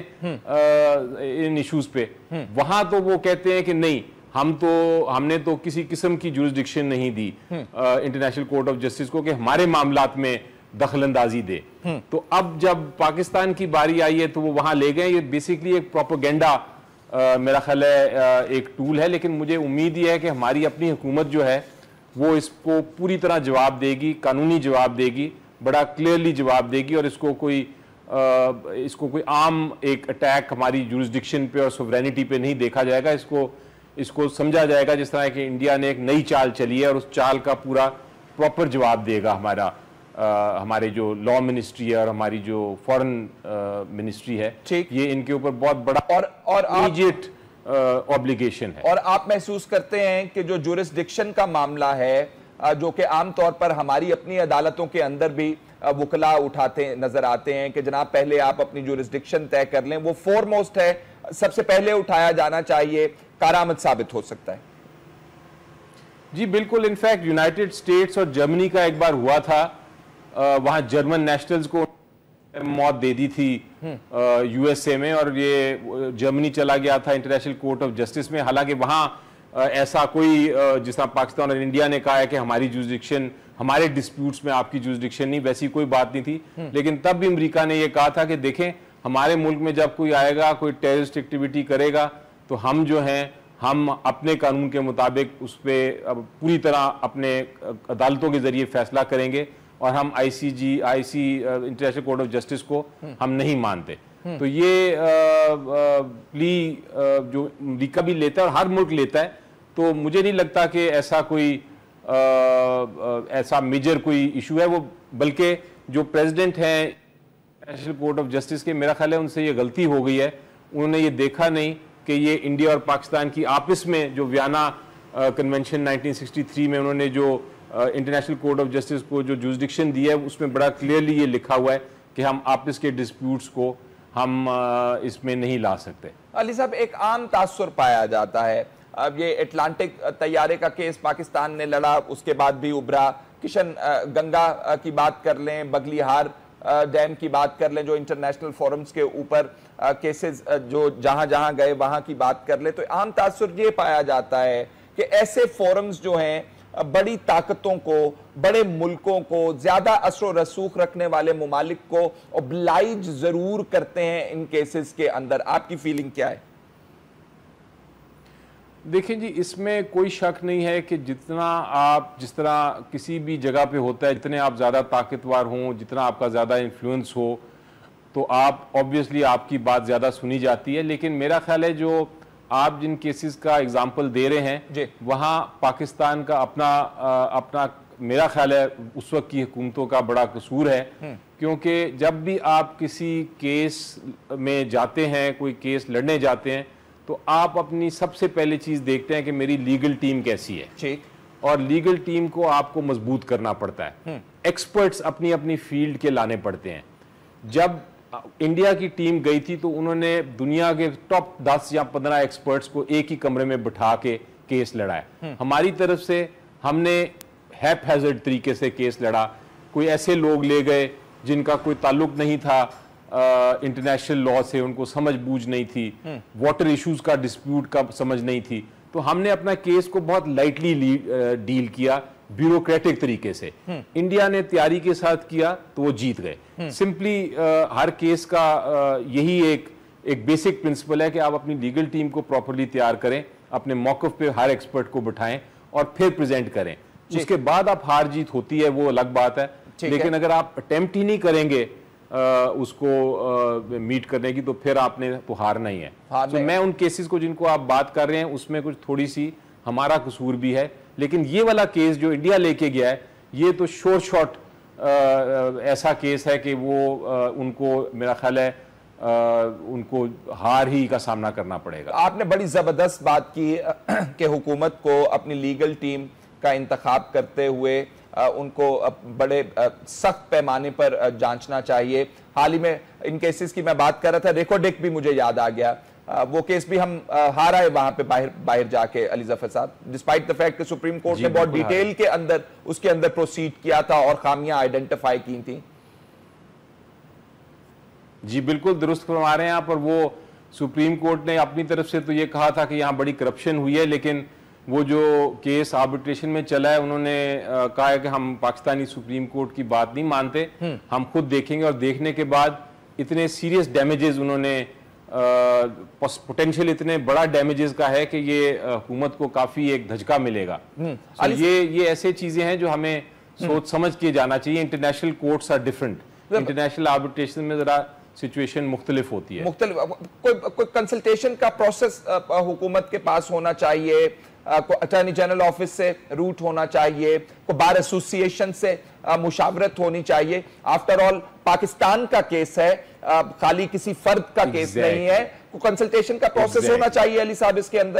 ان ایشوز پہ. وہاں تو وہ کہتے ہیں کہ نہیں, ہم تو ہم نے تو کسی قسم کی جورسڈکشن نہیں دی انٹرنیشنل کورٹ آف جسٹس کو کہ ہمارے معاملات میں دخل اندازی دے. تو اب جب پاکستان کی باری آئی ہے تو وہ وہاں لے گئے. یہ بیسیکلی ایک پروپیگنڈا میرا خیال ہے ایک ٹول ہے, لیکن مجھے امید یہ ہے کہ ہماری اپنی حکومت جو ہے وہ اس کو پوری طرح جواب دے گی, قانونی جواب دے گی, بڑا کلیئرلی جواب دے گی, اور اس کو کوئی اس کو کوئی عام ایک اٹیک ہماری جورسڈکشن پہ اور سوورینٹی پہ نہیں دیکھا جائے گا. اس کو اس کو سمجھا جائے گا جس طرح کہ انڈیا نے ایک نئی چال چلی ہے, اور اس چال کا پورا پراپر جواب دے گا ہمارا ہمارے جو لا منسٹری ہے اور ہماری جو فورن منسٹری ہے. یہ ان کے اوپر بہت بڑا اور اور امیڈیٹ اوبلیگیشن ہے. اور آپ محسوس کرتے ہیں کہ جو جورسڈکشن کا معاملہ ہے, جو کہ عام طور پر ہماری اپنی عدالتوں کے اندر بھی وکلا اٹھاتے نظر آتے ہیں کہ جناب پہلے آپ اپنی جورسڈکشن طے کر لیں, وہ فور موسٹ ہے, سب سے پہلے اٹھایا جانا چاہیے, کارآمد ثابت ہو سکتا ہے؟ جی بالکل, انفیکٹ یونائٹڈ اسٹیٹس اور جرمنی کا ایک بار ہوا تھا, وہاں جرمن نیشنلز کو موت دے دی تھی یو ایس اے میں, اور یہ جرمنی چلا گیا تھا انٹرنیشنل کورٹ آف جسٹس میں. حالانکہ وہاں ایسا کوئی جس طرح پاکستان اور انڈیا نے کہا ہے کہ ہماری جورسڈکشن ہمارے ڈسپیوٹس میں آپ کی جورسڈکشن نہیں, ویسی کوئی بات نہیں تھی. لیکن تب بھی امریکہ نے یہ کہا تھا کہ دیکھیں ہمارے ملک میں جب کوئی آئے گا, کوئی ٹیررسٹ ایکٹیویٹی کرے گا, تو ہم جو ہیں ہم اپنے قانون کے مطابق اس پہ پوری طرح اپنے عدالتوں کے ذریعے فیصلہ کریں گے, اور ہم I C G I C international court of justice کو ہم نہیں مانتے. تو یہ پلی جو امریکہ بھی لیتا ہے اور ہر ملک لیتا ہے, تو مجھے نہیں لگتا کہ ایسا کوئی ایسا میجر کوئی ایشو ہے وہ, بلکہ جو پریزیڈنٹ ہیں انٹرنیشنل کورٹ آف جسٹس کے, میرا خیال ہے ان سے یہ غلطی ہو گئی ہے. انہوں نے یہ دیکھا نہیں کہ یہ انڈیا اور پاکستان کی آپس میں جو Vienna convention nineteen sixty three میں انہوں نے جو انٹرنیشنل کورٹ آف جسٹس کو جو جورسڈکشن دی ہے, اس میں بڑا کلیئرلی یہ لکھا ہوا ہے کہ ہم آپس کے ڈسپیوٹس کو ہم اس میں نہیں لا سکتے. علی صاحب, ایک عام تاثر پایا جاتا ہے, اب یہ اٹلانٹک طیارے کا کیس پاکستان نے لڑا, اس کے بعد بھی ابھرا, کشن گنگا کی بات کر لیں, بگلی ہار ڈیم کی بات کر لیں, جو انٹرنیشنل فورمز کے اوپر کیسز جو جہاں جہاں گئے وہاں کی بات کر لیں, تو عام تاثر یہ پایا جاتا ہے کہ ایسے فورمز جو ہیں بڑی طاقتوں کو, بڑے ملکوں کو, زیادہ اثر و رسوخ رکھنے والے ممالک کو اوبلائج ضرور کرتے ہیں ان کیسز کے اندر. آپ کی فیلنگ کیا ہے؟ دیکھیں جی, اس میں کوئی شک نہیں ہے کہ جتنا آپ جس طرح کسی بھی جگہ پہ ہوتا ہے, جتنے آپ زیادہ طاقتور ہوں, جتنا آپ کا زیادہ انفلوئنس ہو, تو آپ آبویسلی آپ کی بات زیادہ سنی جاتی ہے. لیکن میرا خیال ہے جو آپ جن کیسز کا اگزامپل دے رہے ہیں وہاں پاکستان کا اپنا اپنا میرا خیال ہے اس وقت کی حکومتوں کا بڑا قصور ہے, کیونکہ جب بھی آپ کسی کیس میں جاتے ہیں, کوئی کیس لڑنے جاتے ہیں, تو آپ اپنی سب سے پہلی چیز دیکھتے ہیں کہ میری لیگل ٹیم کیسی ہے, اور لیگل ٹیم کو آپ کو مضبوط کرنا پڑتا ہے. ایکسپرٹس اپنی اپنی فیلڈ کے لانے پڑتے ہیں. جب انڈیا کی ٹیم گئی تھی تو انہوں نے دنیا کے ٹاپ دس یا پندرہ ایکسپرٹس کو ایک ہی کمرے میں بٹھا کے کیس لڑا ہے. ہماری طرف سے ہم نے ہیپ ہیزرڈ طریقے سے کیس لڑا. کوئی ایسے لوگ لے گئے جن کا کوئی تعلق نہیں تھا انٹرنیشنل لاء سے, ان کو سمجھ بوجھ نہیں تھی, واٹر ایشوز کا ڈسپیوٹ کا سمجھ نہیں تھی, تو ہم نے اپنا کیس کو بہت لائٹلی ڈیل کیا بیوروکریٹک طریقے سے. انڈیا نے تیاری کے ساتھ کیا تو وہ جیت گئے. سمپلی ہر کیس کا یہی ایک ایک بیسک پرنسپل ہے کہ آپ اپنی لیگل ٹیم کو پراپرلی تیار کریں, اپنے موقف پہ ہر ایکسپرٹ کو بٹھائیں اور پھر پریزنٹ کریں. اس کے بعد آپ ہار جیت ہوتی ہے وہ الگ بات ہے, لیکن اگر آپ اٹیمپٹ ہی نہیں کریں گے اس کو میٹ کرنے کی تو پھر آپ نے تو ہارنا ہی ہے. تو میں ان کیسز کو جن کو آپ بات کر رہے ہیں اس میں کچھ تھوڑی سی ہمارا قصور بھی ہے, لیکن یہ والا کیس جو انڈیا لے کے گیا ہے یہ تو شور شاٹ ایسا کیس ہے کہ وہ ان کو میرا خیال ہے ان کو ہار ہی کا سامنا کرنا پڑے گا. آپ نے بڑی زبردست بات کی کہ حکومت کو اپنی لیگل ٹیم کا انتخاب کرتے ہوئے ان کو بڑے سخت پیمانے پر جانچنا چاہیے. حال ہی میں ان کیسز کی میں بات کر رہا تھا, ریکو ڈیک بھی مجھے یاد آ گیا, وہ کیس بھی ہم ہارا ہے وہاں پہ باہر باہر جا کے علی ظفر صاحب, ڈسپائٹ دا فیکٹ کہ سپریم کورٹ نے بہت ڈیٹیل کے اندر اس کے اندر پروسیڈ کیا تھا اور خامیاں آئیڈینٹیفائی کی تھیں. جی بالکل درست فرما رہے ہیں آپ, اور وہ سپریم کورٹ نے اپنی طرف سے تو یہ کہا تھا کہ یہاں بڑی کرپشن ہوئی ہے, لیکن وہ جو کیس آربیٹریشن میں چلا ہے انہوں نے کہا ہے کہ ہم پاکستانی سپریم کورٹ کی بات نہیں مانتے, ہم خود دیکھیں گے. اور دیکھنے کے بعد اتنے سیریس ڈیمیجز انہوں نے پوٹینشیل اتنے بڑا ڈیمیجز کا ہے کہ یہ حکومت کو کافی ایک دھچکا ملے گا. یہ یہ ایسے چیزیں ہیں جو ہمیں سوچ سمجھ کے جانا چاہیے. International courts are different, international arbitration میں ذرا سچویشن مختلف ہوتی ہے. مختلف کوئی کنسلٹیشن کا پروسیس حکومت کے پاس ہونا چاہیے, اٹارنی جنرل آفس سے روٹ ہونا چاہیے, کو بار ایسوسییشن سے مشاورت ہونی چاہیے. آفٹر آل پاکستان کا کیس ہے, خالی کسی فرد کا کیس نہیں ہے, کو کنسلٹیشن کا پروسیس ہونا چاہیے علی صاحب اس کے اندر.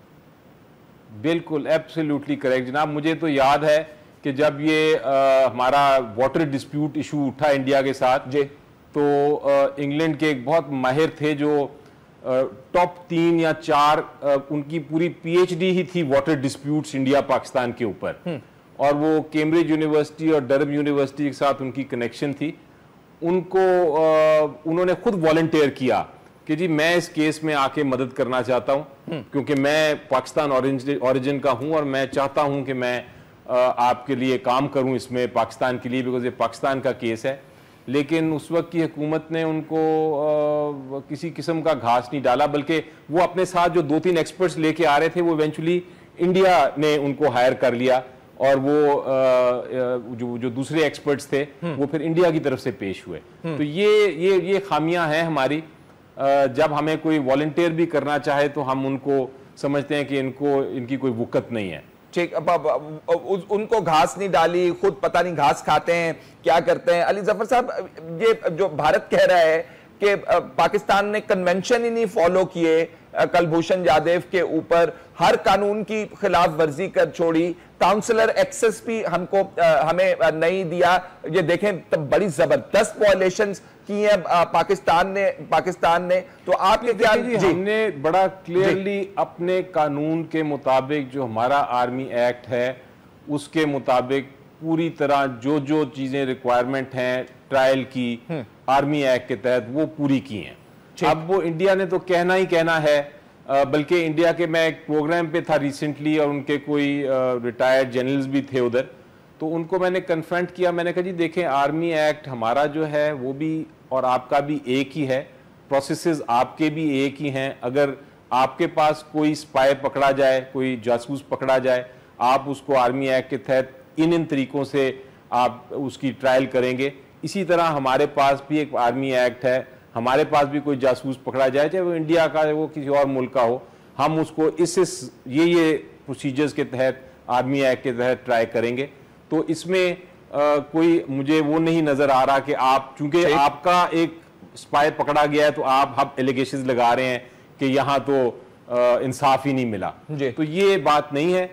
بالکل ایبسلیوٹلی کریکٹ جناب. مجھے تو یاد ہے کہ جب یہ ہمارا واٹر ڈسپیوٹ ایشو اٹھا انڈیا کے ساتھ, جی تو انگلینڈ کے ایک بہت ماہر تھے جو ٹاپ تین یا چار, ان کی پوری پی ایچ ڈی ہی تھی واٹر ڈسپیوٹس انڈیا پاکستان کے اوپر, اور وہ کیمبرج یونیورسٹی اور ڈرم یونیورسٹی کے ساتھ ان کی کنیکشن تھی. ان کو انہوں نے خود والنٹیئر کیا کہ جی میں اس کیس میں آ کے مدد کرنا چاہتا ہوں, کیونکہ میں پاکستان اوریجن کا ہوں اور میں چاہتا ہوں کہ میں آپ کے لیے کام کروں اس میں پاکستان کے لیے, بیکاز یہ پاکستان کا کیس ہے. لیکن اس وقت کی حکومت نے ان کو کسی قسم کا گھاس نہیں ڈالا, بلکہ وہ اپنے ساتھ جو دو تین ایکسپرٹس لے کے آ رہے تھے وہ ایونچولی انڈیا نے ان کو ہائر کر لیا, اور وہ جو دوسرے ایکسپرٹس تھے وہ پھر انڈیا کی طرف سے پیش ہوئے. تو یہ یہ یہ خامیاں ہیں ہماری. جب ہمیں کوئی والنٹیئر بھی کرنا چاہے تو ہم ان کو سمجھتے ہیں کہ ان کو ان کی کوئی وقت نہیں ہے. ٹھیک, ان کو گھاس نہیں ڈالی, خود پتہ نہیں گھاس کھاتے ہیں کیا کرتے ہیں. علی ظفر صاحب, یہ جو بھارت کہہ رہا ہے کہ پاکستان نے کنونشن ہی نہیں فالو کیے کلبھوشن یادیو کے اوپر, ہر قانون کی خلاف ورزی کر چھوڑی, کاؤنسلر ایکسس بھی ہم کو ہمیں نہیں دیا. یہ دیکھیں بڑی زبردست وائلیشنز کی ہیں پاکستان نے پاکستان نے تو آپ کے کیا ہم نے بڑا کلیئرلی اپنے قانون کے مطابق جو ہمارا آرمی ایکٹ ہے اس کے مطابق پوری طرح جو جو چیزیں ریکوائرمنٹ ہیں ٹرائل کی آرمی ایکٹ کے تحت وہ پوری کی ہیں. اب وہ انڈیا نے تو کہنا ہی کہنا ہے, بلکہ انڈیا کے میں ایک پروگرام پہ تھا ریسنٹلی اور ان کے کوئی ریٹائرڈ جنرلز بھی تھے ادھر, تو ان کو میں نے کنفرنٹ کیا. میں نے کہا جی دیکھیں آرمی ایکٹ ہمارا جو ہے وہ بھی اور آپ کا بھی ایک ہی ہے, پروسیسز آپ کے بھی ایک ہی ہیں. اگر آپ کے پاس کوئی سپائی پکڑا جائے, کوئی جاسوس پکڑا جائے, آپ اس کو آرمی ایکٹ کے تحت ان ان طریقوں سے آپ اس کی ٹرائل کریں گے. اسی طرح ہمارے پاس بھی ایک آرمی ایکٹ ہے, ہمارے پاس بھی کوئی جاسوس پکڑا جائے چاہے وہ انڈیا کا وہ کسی اور ملک کا ہو, ہم اس کو اس اس یہ یہ پروسیجرز کے تحت آرمی ایکٹ کے تحت ٹرائی کریں گے. تو اس میں کوئی مجھے وہ نہیں نظر آ رہا کہ آپ چونکہ آپ کا ایک اسپائی پکڑا گیا ہے تو آپ اب ایلیگیشنز لگا رہے ہیں کہ یہاں تو انصاف ہی نہیں ملا. تو یہ بات نہیں ہے.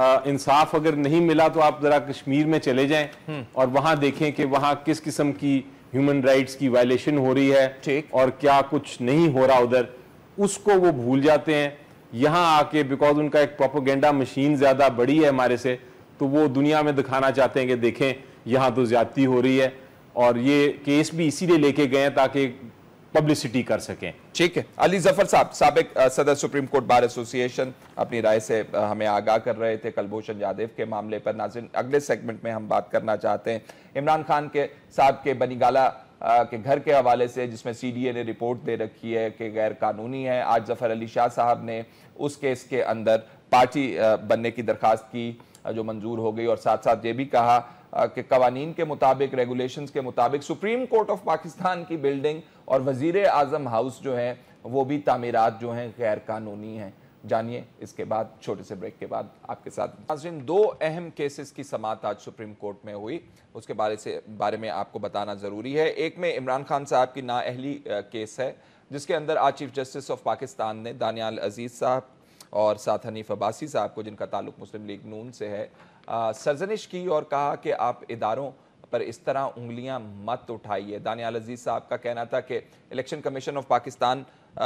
انصاف اگر نہیں ملا تو آپ ذرا کشمیر میں چلے جائیں اور وہاں دیکھیں کہ وہاں کس قسم کی ہیومن رائٹس کی وائلیشن ہو رہی ہے اور کیا کچھ نہیں ہو رہا ادھر, اس کو وہ بھول جاتے ہیں. یہاں آ کے بیکاز ان کا ایک پروپیگنڈا مشین زیادہ بڑی ہے ہمارے سے, تو وہ دنیا میں دکھانا چاہتے ہیں کہ دیکھیں یہاں تو زیادتی ہو رہی ہے, اور یہ کیس بھی اسی لیے لے کے گئے ہیں تاکہ پبلسٹی کر سکیں. ٹھیک ہے. علی ظفر صاحب, سابق صدر سپریم کورٹ بار ایسوسی ایشن, اپنی رائے سے ہمیں آگاہ کر رہے تھے کلبھوشن یادیو کے معاملے پر. ناظرین, اگلے سیگمنٹ میں ہم بات کرنا چاہتے ہیں عمران خان کے صاحب کے بنی گالا کے گھر کے حوالے سے, جس میں سی ڈی اے نے رپورٹ دے رکھی ہے کہ غیر قانونی ہے. آج ظفر علی شاہ صاحب نے اس کیس کے اندر پارٹی بننے کی درخواست کی جو منظور ہو گئی, اور ساتھ ساتھ یہ بھی کہا کہ قوانین کے مطابق, ریگولیشنز کے مطابق سپریم کورٹ آف پاکستان کی بلڈنگ اور وزیر اعظم ہاؤس جو ہیں وہ بھی تعمیرات جو ہیں غیر قانونی ہیں. جانیے اس کے بعد, چھوٹے سے بریک کے بعد آپ کے ساتھ. ناظرین, دو اہم کیسز کی سماعت آج سپریم کورٹ میں ہوئی, اس کے بارے سے بارے میں آپ کو بتانا ضروری ہے. ایک میں عمران خان صاحب کی نااہلی کیس ہے, جس کے اندر آج چیف جسٹس آف پاکستان نے دانیال عزیز صاحب اور ساتھ حنیف عباسی صاحب کو, جن کا تعلق مسلم لیگ نون سے ہے, سرزنش کی اور کہا کہ آپ اداروں پر اس طرح انگلیاں مت اٹھائیے. دانیال عزیز صاحب کا کہنا تھا کہ الیکشن کمیشن آف پاکستان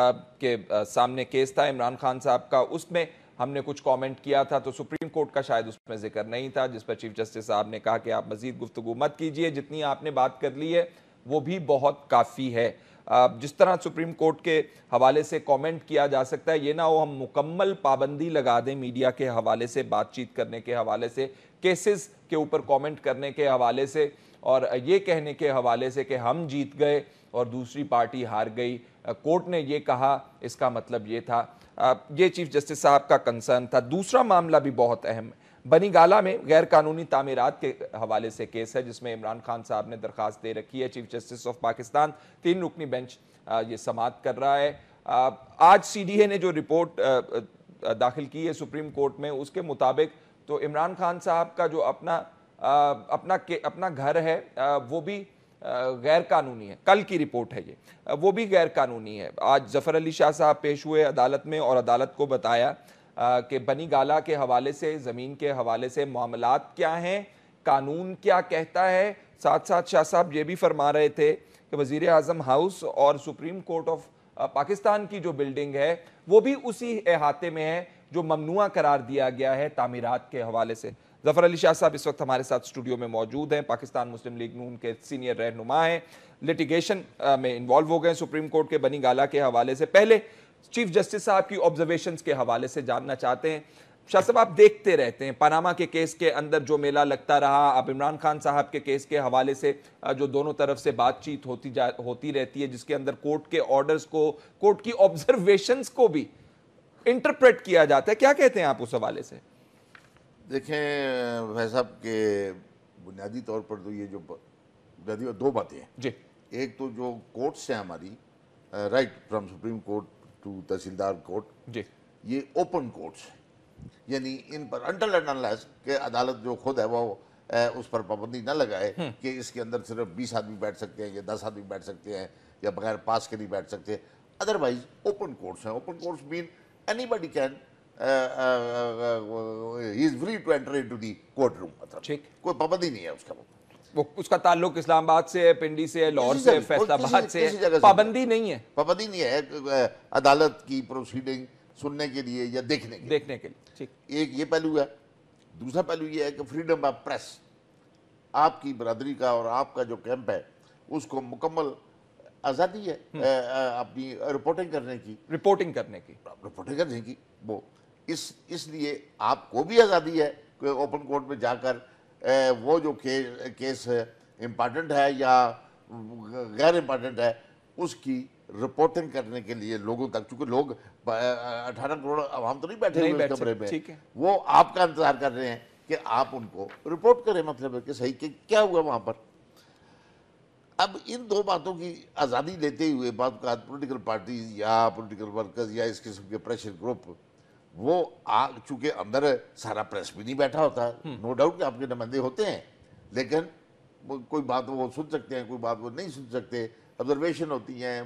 کے سامنے کیس تھا عمران خان صاحب کا, اس میں ہم نے کچھ کامنٹ کیا تھا تو سپریم کورٹ کا شاید اس میں ذکر نہیں تھا, جس پر چیف جسٹس صاحب نے کہا کہ آپ مزید گفتگو مت کیجئے, جتنی آپ نے بات کر لی ہے وہ بھی بہت کافی ہے. جس طرح سپریم کورٹ کے حوالے سے کامنٹ کیا جا سکتا ہے, یہ نہ ہو ہم مکمل پابندی لگا دیں میڈیا کے حوالے سے, بات چیت کرنے کے حوالے سے, کیسز کے اوپر کامنٹ کرنے کے حوالے سے, اور یہ کہنے کے حوالے سے کہ ہم جیت گئے اور دوسری پارٹی ہار گئی, کورٹ نے یہ کہا اس کا مطلب یہ تھا. یہ چیف جسٹس صاحب کا کنسرن تھا. دوسرا معاملہ بھی بہت اہم ہے, بنی گالا میں غیر قانونی تعمیرات کے حوالے سے کیس ہے, جس میں عمران خان صاحب نے درخواست دے رکھی ہے. چیف جسٹس آف پاکستان تین رکنی بینچ یہ سماعت کر رہا ہے. آج سی ڈی اے نے جو رپورٹ داخل کی ہے سپریم کورٹ میں, اس کے مطابق تو عمران خان صاحب کا جو اپنا اپنا اپنا گھر ہے وہ بھی غیر قانونی ہے. کل کی رپورٹ ہے یہ, وہ بھی غیر قانونی ہے. آج ظفر علی شاہ صاحب پیش ہوئے عدالت میں اور عدالت کو بتایا کہ بنی گالا کے حوالے سے, زمین کے حوالے سے معاملات کیا ہیں, قانون کیا کہتا ہے. ساتھ ساتھ شاہ صاحب یہ بھی فرما رہے تھے کہ وزیر اعظم ہاؤس اور سپریم کورٹ آف پاکستان کی جو بلڈنگ ہے وہ بھی اسی احاطے میں ہے جو ممنوع قرار دیا گیا ہے تعمیرات کے حوالے سے. ظفر علی شاہ صاحب اس وقت ہمارے ساتھ اسٹوڈیو میں موجود ہیں, پاکستان مسلم لیگ نون کے سینئر رہنما ہیں, لٹیگیشن میں انوالو ہو گئے سپریم کورٹ کے بنی گالا کے حوالے سے. پہلے چیف جسٹس صاحب کی آبزرویشنز کے حوالے سے جاننا چاہتے ہیں. شاہ صاحب, آپ دیکھتے رہتے ہیں پاناما کے کیس کے اندر جو میلہ لگتا رہا, اب عمران خان صاحب کے کیس کے حوالے سے جو دونوں طرف سے بات چیت ہوتی جا ہوتی رہتی ہے, جس کے اندر کورٹ کے آرڈرز کو, کورٹ کی آبزرویشنز کو بھی انٹرپریٹ کیا جاتا ہے, کیا کہتے ہیں آپ اس حوالے سے؟ دیکھیں فیض صاحب کہ بنیادی طور پر تو یہ جو بنیادی دو باتیں ہیں جی. ایک تو جو کورٹس ہیں ہماری, right from supreme court to tehsildar court, جی, یہ اوپن کورٹس ہیں, یعنی ان پر انٹل اینڈ انلیس کہ عدالت جو خود ہے وہ اس پر پابندی نہ لگائے کہ اس کے اندر صرف بیس آدمی بیٹھ سکتے ہیں یا دس آدمی بیٹھ سکتے ہیں یا بغیر پاس کے نہیں بیٹھ سکتے. ادروائز اوپن کورٹس ہیں. Open courts mean anybody can he is free to enter into the court room, مطلب کوئی پابندی نہیں ہے اس کا. وہ اس کا تعلق اسلام آباد سے ہے, پنڈی سے ہے, لاہور سے, فیصل آباد سے, پابندی نہیں ہے. پابندی نہیں ہے عدالت کی پروسیڈنگ سننے کے لیے یا دیکھنے کے دیکھنے کے لیے. ٹھیک, ایک یہ پہلو ہے. دوسرا پہلو یہ ہے کہ فریڈم آف پریس, آپ کی برادری کا اور آپ کا جو کیمپ ہے اس کو مکمل آزادی ہے اپنی رپورٹنگ کرنے کی رپورٹنگ کرنے کی رپورٹنگ کرنے کی وہ اس اس لیے آپ کو بھی آزادی ہے کہ اوپن کورٹ میں جا کر وہ جو کیس امپارٹنٹ ہے یا غیر امپارٹنٹ ہے اس کی رپورٹنگ کرنے کے لیے لوگوں تک, چونکہ لوگ اٹھارہ کروڑ عوام تو نہیں بیٹھے ہوئے اس کمرے میں, وہ آپ کا انتظار کر رہے ہیں کہ آپ ان کو رپورٹ کریں. مطلب ہے کہ صحیح کہ کیا ہوا وہاں پر. اب ان دو باتوں کی آزادی لیتے ہوئے بعض اوقات پولیٹیکل پارٹیز یا پولیٹیکل ورکرز یا اس قسم کے پریشر گروپ وہ چونکہ اندر سارا پریس بھی نہیں بیٹھا ہوتا، نو ڈاؤٹ کہ آپ کے نمائندے ہوتے ہیں، لیکن کوئی بات وہ سن سکتے ہیں، کوئی بات وہ نہیں سن سکتے، آبزرویشن ہوتی ہیں،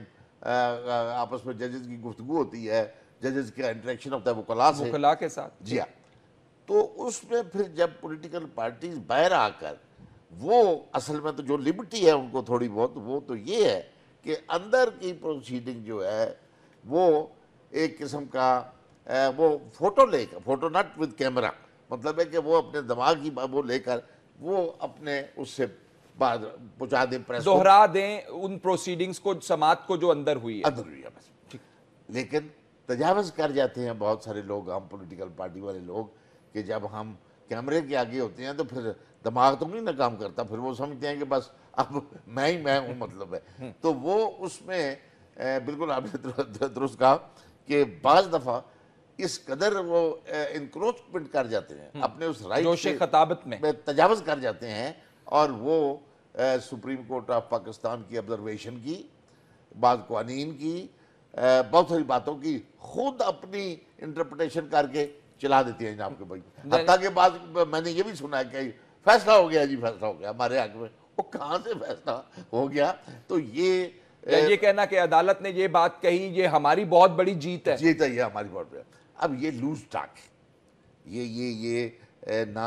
آپس میں ججز کی گفتگو ہوتی ہے، ججز کا انٹریکشن ہوتا ہے وکلاء سے وکلاء کے ساتھ. جی ہاں. تو اس میں پھر جب پولیٹیکل پارٹیز باہر آ کر وہ اصل میں تو جو لبرٹی ہے ان کو تھوڑی بہت وہ تو یہ ہے کہ اندر کی پروسیڈنگ جو ہے وہ ایک قسم کا وہ فوٹو لے کر، فوٹو ناٹ ود کیمرہ، مطلب ہے کہ وہ اپنے دماغ کی وہ لے کر وہ اپنے اس سے بعد پہنچا دیں پریس کو، دوہرا دیں ان پروسیڈنگز کو، سماعت کو جو اندر ہوئی ہے. اندر ہوئی ہے بس. لیکن تجاوز کر جاتے ہیں بہت سارے لوگ، ہم پولیٹیکل پارٹی والے لوگ، کہ جب ہم کیمرے کے آگے ہوتے ہیں تو پھر دماغ تو نہیں نہ کام کرتا، پھر وہ سمجھتے ہیں کہ بس اب میں ہی میں ہوں مطلب ہے. تو وہ اس میں بالکل آپ نے درست کہا کہ بعض دفعہ اس قدر وہ انکروچمنٹ کر جاتے ہیں اپنے اس رائٹ جوش خطابت میں تجاوز کر جاتے ہیں، اور وہ سپریم کورٹ آف پاکستان کی آبزرویشن کی، بعض قوانین کی، بہت ساری باتوں کی خود اپنی انٹرپریٹیشن کر کے چلا دیتی ہیں جناب کے بھائی. حتیٰ کہ بعض میں نے یہ بھی سنا ہے کہ فیصلہ ہو گیا جی، فیصلہ ہو گیا ہمارے حق میں. وہ کہاں سے فیصلہ ہو گیا؟ تو یہ یہ کہنا کہ عدالت نے یہ بات کہی یہ ہماری بہت بڑی جیت ہے. جیت ہے، یہ ہماری بہت بڑی. اب یہ لوز ٹاک ہے، یہ یہ یہ نہ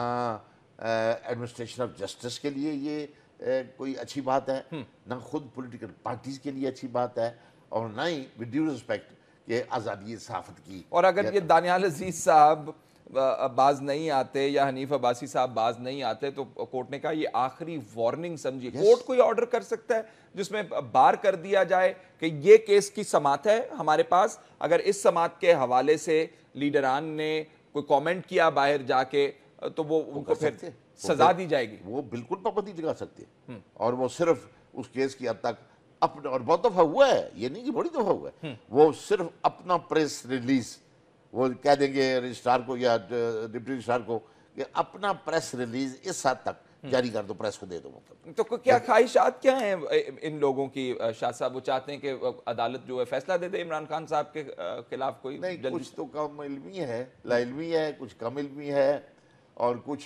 ایڈمنسٹریشن آف جسٹس کے لیے یہ کوئی اچھی بات ہے، نہ خود پولیٹیکل پارٹیز کے لیے اچھی بات ہے، اور نہ ہی ود ڈیو ریسپیکٹ کہ آزادی صحافت کی. اور اگر یہ دانیال عزیز صاحب باز نہیں آتے یا حنیف عباسی صاحب باز نہیں آتے تو کورٹ نے کہا یہ آخری وارننگ سمجھیے. کورٹ کوئی آرڈر کر سکتا ہے جس میں بار کر دیا جائے کہ یہ کیس کی سماعت ہے ہمارے پاس، اگر اس سماعت کے حوالے سے لیڈران نے کوئی کامنٹ کیا باہر جا کے تو وہ ان کو پھر سزا دی جائے گی؟ وہ بالکل پابندی لگا سکتے ہیں، اور وہ صرف اس کیس کی حد تک اپنے، اور بہت دفعہ ہوا ہے، یہ نہیں کہ بڑی دفعہ ہوا ہے، وہ صرف اپنا پریس ریلیز وہ کہہ دیں گے رجسٹرار کو یا ڈپٹی رجسٹرار کو کہ اپنا پریس ریلیز اس حد تک جاری کر دو، پریس کو دے دو. مطلب تو کیا خواہشات کیا ہیں ان لوگوں کی شاہ صاحب؟ وہ چاہتے ہیں کہ عدالت جو ہے فیصلہ دے دے عمران خان صاحب کے خلاف کوئی؟ نہیں، کچھ تو کم علمی ہے، لا علمی ہے، کچھ کم علمی ہے، اور کچھ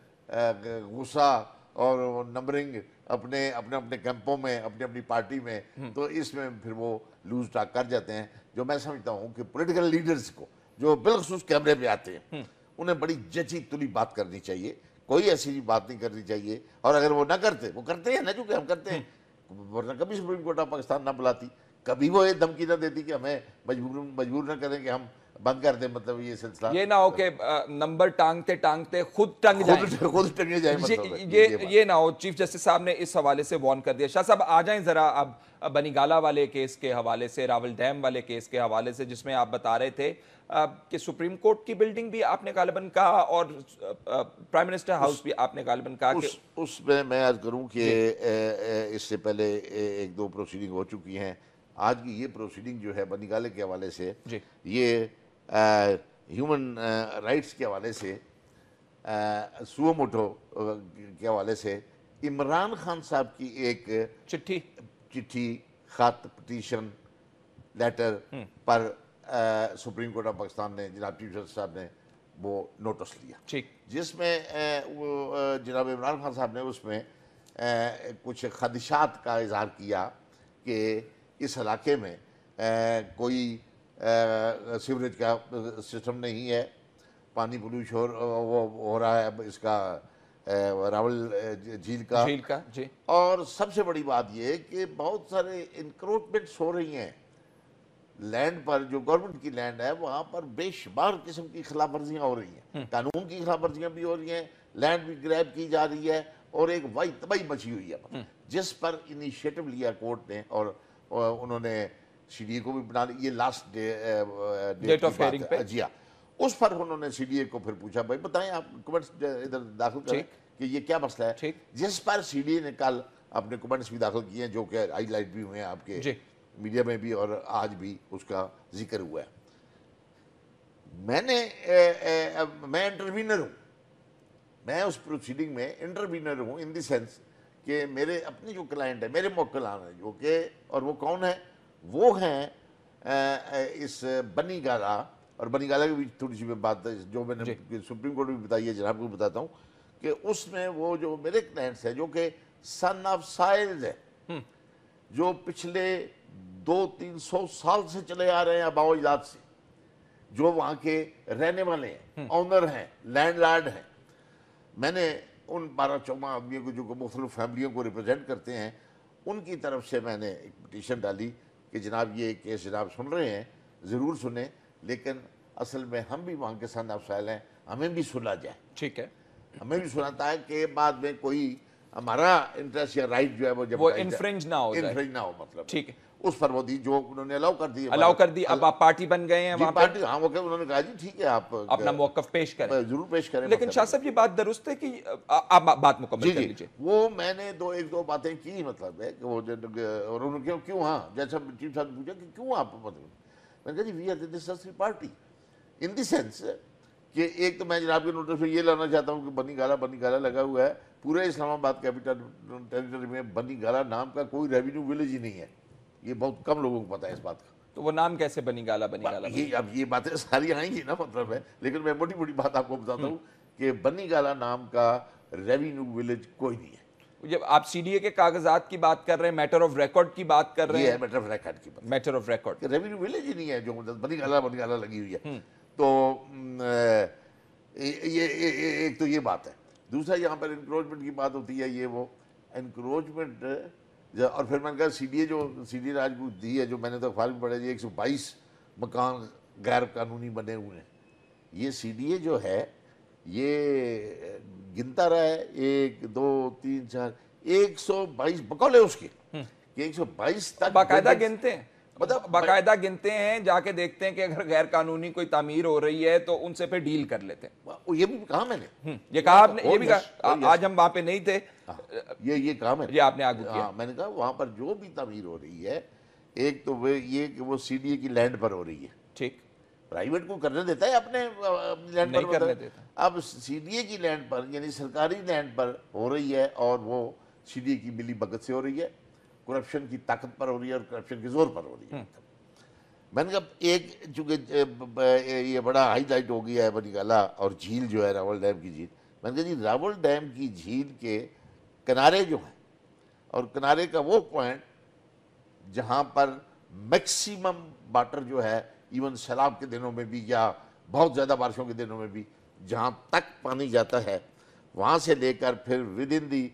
غصہ اور نمبرنگ اپنے اپنے اپنے کیمپوں میں، اپنی اپنی پارٹی میں، تو اس میں پھر وہ لوز ٹاک کر جاتے ہیں. جو میں سمجھتا ہوں کہ پولیٹیکل لیڈرز کو جو بالخصوص کیمرے پہ آتے ہیں انہیں بڑی جچی تلی بات کرنی چاہیے، کوئی ایسی بات نہیں کرنی چاہیے. اور اگر وہ نہ کرتے، وہ کرتے ہیں نا، چونکہ ہم کرتے ہیں، ورنہ کبھی سپریم کورٹ آف پاکستان نہ بلاتی، کبھی وہ یہ دھمکی نہ دیتی کہ ہمیں مجبور مجبور نہ کریں کہ ہم بند کر دیں. مطلب یہ سلسلہ یہ نہ ہو کہ نمبر ٹانگتے ٹانگتے خود ٹنگ جائیں، خود ٹنگے جائیں. مطلب یہ نہ ہو. چیف جسٹس صاحب نے اس حوالے سے وارن کر دیا. شاہ صاحب آ جائیں ذرا اب بنی گالا والے کیس کے حوالے سے، راول ڈیم والے کیس کے حوالے سے، جس میں آپ بتا رہے تھے کہ سپریم کورٹ کی بلڈنگ بھی آپ نے غالباً کہا اور پرائم منسٹر ہاؤس بھی آپ نے غالباً کہا کہ اس میں میں عرض کروں کہ اس سے پہلے ایک دو پروسیڈنگ ہو چکی ہیں. آج کی یہ پروسیڈنگ جو ہے بنی گالے کے حوالے سے، یہ ہیومن رائٹس کے حوالے سے، سوو موٹو کے حوالے سے عمران خان صاحب کی ایک چٹھی چٹھی خط پٹیشن لیٹر پر سپریم کورٹ آف پاکستان نے، جناب چیف جسٹس صاحب نے وہ نوٹس لیا، جس میں جناب عمران خان صاحب نے اس میں کچھ خدشات کا اظہار کیا کہ اس علاقے میں کوئی سیوریج کا سسٹم نہیں ہے، پانی پلوش ہو وہ ہو رہا ہے اس کا راول جھیل کا جھیل کا جی. اور سب سے بڑی بات یہ ہے کہ بہت سارے انکروچمنٹس ہو رہی ہیں لینڈ پر، جو گورنمنٹ کی لینڈ ہے وہاں پر بے شمار قسم کی خلاف ورزیاں ہو رہی ہیں، قانون کی خلاف ورزیاں بھی ہو رہی ہیں، لینڈ بھی گریب کی جا رہی ہے، اور ایک وائی تباہی مچی ہوئی ہے، جس پر انیشیٹو لیا کورٹ نے، اور انہوں نے سی ڈی اے کو بھی بنا لی. یہ لاسٹ ڈیٹ آف ہیئرنگ پہ جی ہاں، اس پر انہوں نے سی ڈی اے کو پھر پوچھا بھائی بتائیں آپ کمنٹس ادھر داخل کریں کہ یہ کیا مسئلہ ہے، جس پر سی ڈی اے نے کل اپنے کمنٹس بھی داخل کیے ہیں جو کہ ہائی لائٹ بھی ہوئے ہیں آپ کے میڈیا میں بھی، اور آج بھی اس کا ذکر ہوا ہے. میں نے میں انٹروینر ہوں، میں اس پروسیڈنگ میں انٹروینر ہوں ان دی سینس کہ میرے اپنے جو کلائنٹ ہے میرے موکلان ہیں جو کہ اور وہ کون ہیں وہ ہیں اس بنی گالا اور بنی گالا کی بھی تھوڑی سی بات ہے جو میں نے سپریم کورٹ میں بتائی ہے جناب کو بتاتا ہوں کہ اس میں وہ جو میرے کلائنٹس ہیں جو کہ سن آف سائلز ہے جو پچھلے دو تین سو سال سے چلے آ رہے ہیں آباء و اجداد سے جو وہاں کے رہنے والے ہیں آنر ہیں لینڈ لارڈ ہیں میں نے ان بارہ چودہ آدمیوں کو جو مختلف فیملیوں کو ریپرزینٹ کرتے ہیں ان کی طرف سے میں نے ایک پٹیشن ڈالی کہ جناب یہ کیس جناب سن رہے ہیں ضرور سنیں لیکن اصل میں ہم بھی وہاں کے سن آف سائل ہیں ہمیں بھی سنا جائے ٹھیک ہے ہمیں بھی سناتا ہے کہ بعد میں کوئی ہمارا انٹرسٹ یا رائٹ جو ہے وہ جب وہ انفرنج نہ ہو جائے انفرنج نہ ہو مطلب ٹھیک ہے اس پر وہ دی جو انہوں نے الاؤ کر دی الاؤ کر دی اب آپ پارٹی بن گئے ہیں وہاں پارٹی ہاں وہ کہ انہوں نے کہا جی ٹھیک ہے آپ اپنا موقف پیش کریں ضرور پیش کریں لیکن شاہ صاحب یہ بات درست ہے کہ آپ بات مکمل کر لیجئے وہ میں نے دو ایک دو باتیں کی مطلب ہے کہ وہ اور انہوں نے کیوں ہاں جیسا چیف صاحب نے پوچھا کہ کیوں آپ مطلب میں نے کہا جی وی آر دی ڈسکسری پارٹی ان دی سینس کہ ایک تو میں جناب کے نوٹس پہ یہ لانا چاہتا ہوں کہ بنی گالا بنی گالا لگا ہوا ہے پورے اسلام آباد کیپٹل ٹیریٹری میں بنی گالا نام کا کوئی ریونیو ولیج ہی نہیں ہے یہ بہت کم لوگوں کو پتا ہے اس بات کا تو وہ نام کیسے بنی گالا بنی گالا یہ اب یہ باتیں ساری آئیں گی نا مطلب ہے لیکن میں موٹی موٹی بات آپ کو بتاتا ہوں کہ بنی گالا نام کا ریونیو ولیج کوئی نہیں ہے جب آپ سی ڈی اے کے کاغذات کی بات کر رہے ہیں میٹر آف ریکارڈ کی بات کر رہے ہیں یہ ہے میٹر آف ریکارڈ کی بات matter of record revenue village ہی نہیں ہے جو بنی گالا بنی گالا لگی ہوئی ہے تو یہ ایک تو یہ بات ہے دوسرا یہاں پر انکروچمنٹ کی بات ہوتی ہے یہ وہ انکروچمنٹ اور پھر میں نے کہا سی ڈی اے جو سی ڈی اے آج کو دی ہے جو میں نے تو اخبار میں پڑھا جی ایک سو بائیس مکان غیر قانونی بنے ہوئے ہیں یہ سی ڈی اے جو ہے یہ گنتا رہا ہے ایک دو تین چار ایک سو بائیس بقول ہے اس کے کہ ایک سو بائیس تک باقاعدہ گنتے ہیں باقاعدہ گنتے ہیں جا کے دیکھتے ہیں کہ اگر غیر قانونی کوئی تعمیر ہو رہی ہے تو ان سے پھر ڈیل کر لیتے ہیں یہ بھی کہا میں نے یہ کہا آپ نے یہ بھی کہا آج ہم وہاں پہ نہیں تھے یہ یہ کام ہے یہ آپ نے آگے کیا میں نے کہا وہاں پر جو بھی تعمیر ہو رہی ہے ایک تو وہ یہ کہ وہ سی ڈی اے کی لینڈ پر ہو رہی ہے ٹھیک پرائیویٹ کو کرنے دیتا ہے اپنے لینڈ پر نہیں کرنے دیتا اب سی ڈی اے کی لینڈ پر یعنی سرکاری لینڈ پر ہو رہی ہے اور وہ سی ڈی اے کی ملی بھگت سے ہو رہی ہے کرپشن کی طاقت پر ہو رہی ہے اور کرپشن کے زور پر ہو رہی ہے میں نے کہا ایک چونکہ یہ بڑا ہائی لائٹ ہو گیا ہے بنی گالا اور جھیل جو ہے راول ڈیم کی جھیل میں نے کہا جی راول ڈیم کی جھیل کے کنارے جو ہیں اور کنارے کا وہ پوائنٹ جہاں پر میکسیمم واٹر جو ہے ایون سیلاب کے دنوں میں بھی یا بہت زیادہ بارشوں کے دنوں میں بھی جہاں تک پانی جاتا ہے وہاں سے لے کر پھر within the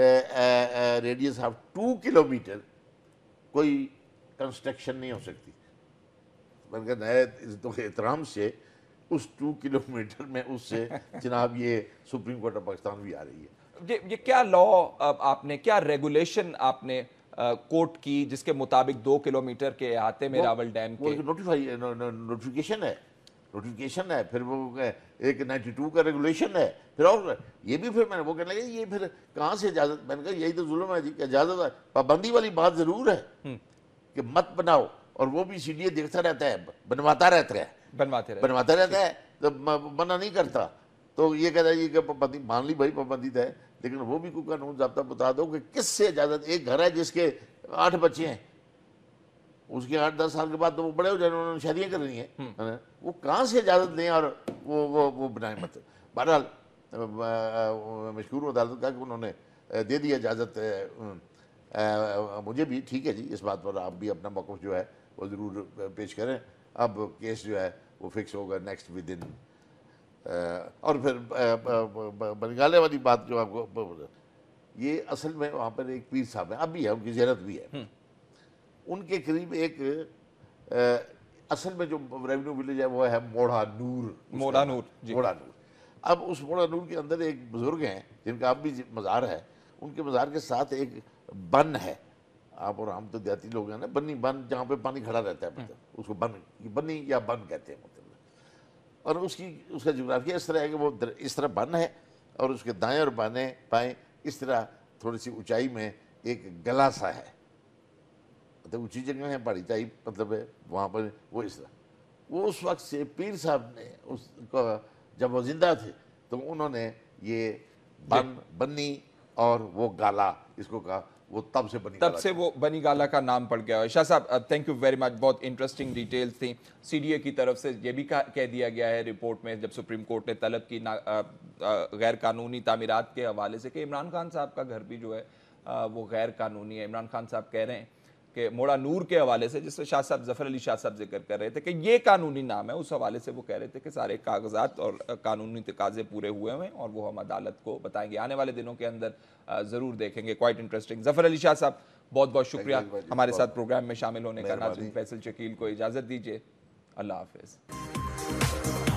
radius of two kilometre کوئی کنسٹرکشن نہیں ہو سکتی میں نے کہا نئے احترام سے اس ٹو کلو میٹر میں اس سے جناب یہ سپریم کورٹ آف پاکستان بھی آ رہی ہے یہ کیا لا آپ نے کیا ریگولیشن آپ نے کوٹ کی جس کے مطابق دو کلو میٹر کے احاطے میں راول ڈیم کے نوٹیفائی نوٹیفیکیشن ہے نوٹیفیکیشن ہے پھر وہ ایک نائنٹی ٹو کا ریگولیشن ہے پھر اور یہ بھی پھر میں نے وہ کہنے لگا یہ پھر کہاں سے اجازت میں نے کہا یہی تو ظلم ہے جی کہ اجازت ہے پابندی والی بات ضرور ہے کہ مت بناؤ اور وہ بھی سی ڈی اے دیکھتا رہتا ہے بنواتا رہتا ہے بنواتے رہتے بنواتا رہتا ہے تو منع نہیں کرتا تو یہ کہتا ہے یہ کہ پابندی مان لی بھائی پابندی ہے لیکن وہ بھی کوئی قانون ضابطہ بتا دو کہ کس سے اجازت ایک گھر ہے جس کے آٹھ بچے ہیں اس کے آٹھ دس سال کے بعد تو وہ بڑے ہو جائیں انہوں نے شادیاں کرنی ہیں وہ کہاں سے اجازت لیں اور وہ وہ وہ بنائیں مت بہرحال مشکور عدالت کا کہ انہوں نے دے دی اجازت مجھے بھی ٹھیک ہے جی اس بات پر آپ بھی اپنا موقف جو ہے وہ ضرور پیش کریں اب کیس جو ہے وہ فکس ہوگا نیکسٹ ود ان اور پھر بنگالے والی بات جو آپ کو یہ اصل میں وہاں پر ایک پیر صاحب ہیں اب بھی ہے ان کی زیارت بھی ہے ان کے قریب ایک اصل میں جو ریونیو ولیج ہے وہ ہے موڑا نور موڑا نور موڑا نور اب اس موڑا نور کے اندر ایک بزرگ ہیں جن کا اب بھی مزار ہے ان کے مزار کے ساتھ ایک بن ہے آپ اور ہم تو دیہاتی لوگ ہیں نا بنی بن جہاں پہ پانی کھڑا رہتا ہے مطلب اس کو بن بنی یا بن کہتے ہیں مطلب اور اس کی اس کا جغرافیہ اس طرح ہے کہ وہ اس طرح بن ہے اور اس کے دائیں اور بائیں بائیں اس طرح تھوڑی سی اونچائی میں ایک گلا سا ہے مطلب اونچی جگہ ہے پہاڑی ٹائپ مطلب ہے وہاں پر وہ اس طرح وہ اس وقت سے پیر صاحب نے اس کو جب وہ زندہ تھے تو انہوں نے یہ بن بنی اور وہ گالا اس کو کہا، وہ تب سے بنی تب سے وہ بنی گالا کا نام پڑ گیا ہے۔ شاہ صاحب تھینک یو ویری مچ، بہت انٹرسٹنگ ڈیٹیلز تھیں۔ سی ڈی اے کی طرف سے یہ بھی کہہ دیا گیا ہے رپورٹ میں، جب سپریم کورٹ نے طلب کی غیر قانونی تعمیرات کے حوالے سے، کہ عمران خان صاحب کا گھر بھی جو ہے وہ غیر قانونی ہے۔ عمران خان صاحب کہہ رہے ہیں کہ موڑا نور کے حوالے سے، جس سے شاہ صاحب ظفر علی شاہ صاحب ذکر کر رہے تھے کہ یہ قانونی نام ہے، اس حوالے سے وہ کہہ رہے تھے کہ سارے کاغذات اور قانونی تقاضے پورے ہوئے ہیں اور وہ ہم عدالت کو بتائیں گے، آنے والے دنوں کے اندر ضرور دیکھیں گے۔ Quite interesting. ظفر علی شاہ صاحب بہت بہت شکریہ ہمارے ساتھ پروگرام میں شامل ہونے کا۔ ناظرین، فیصل شکیل کو اجازت دیجیے، اللہ حافظ۔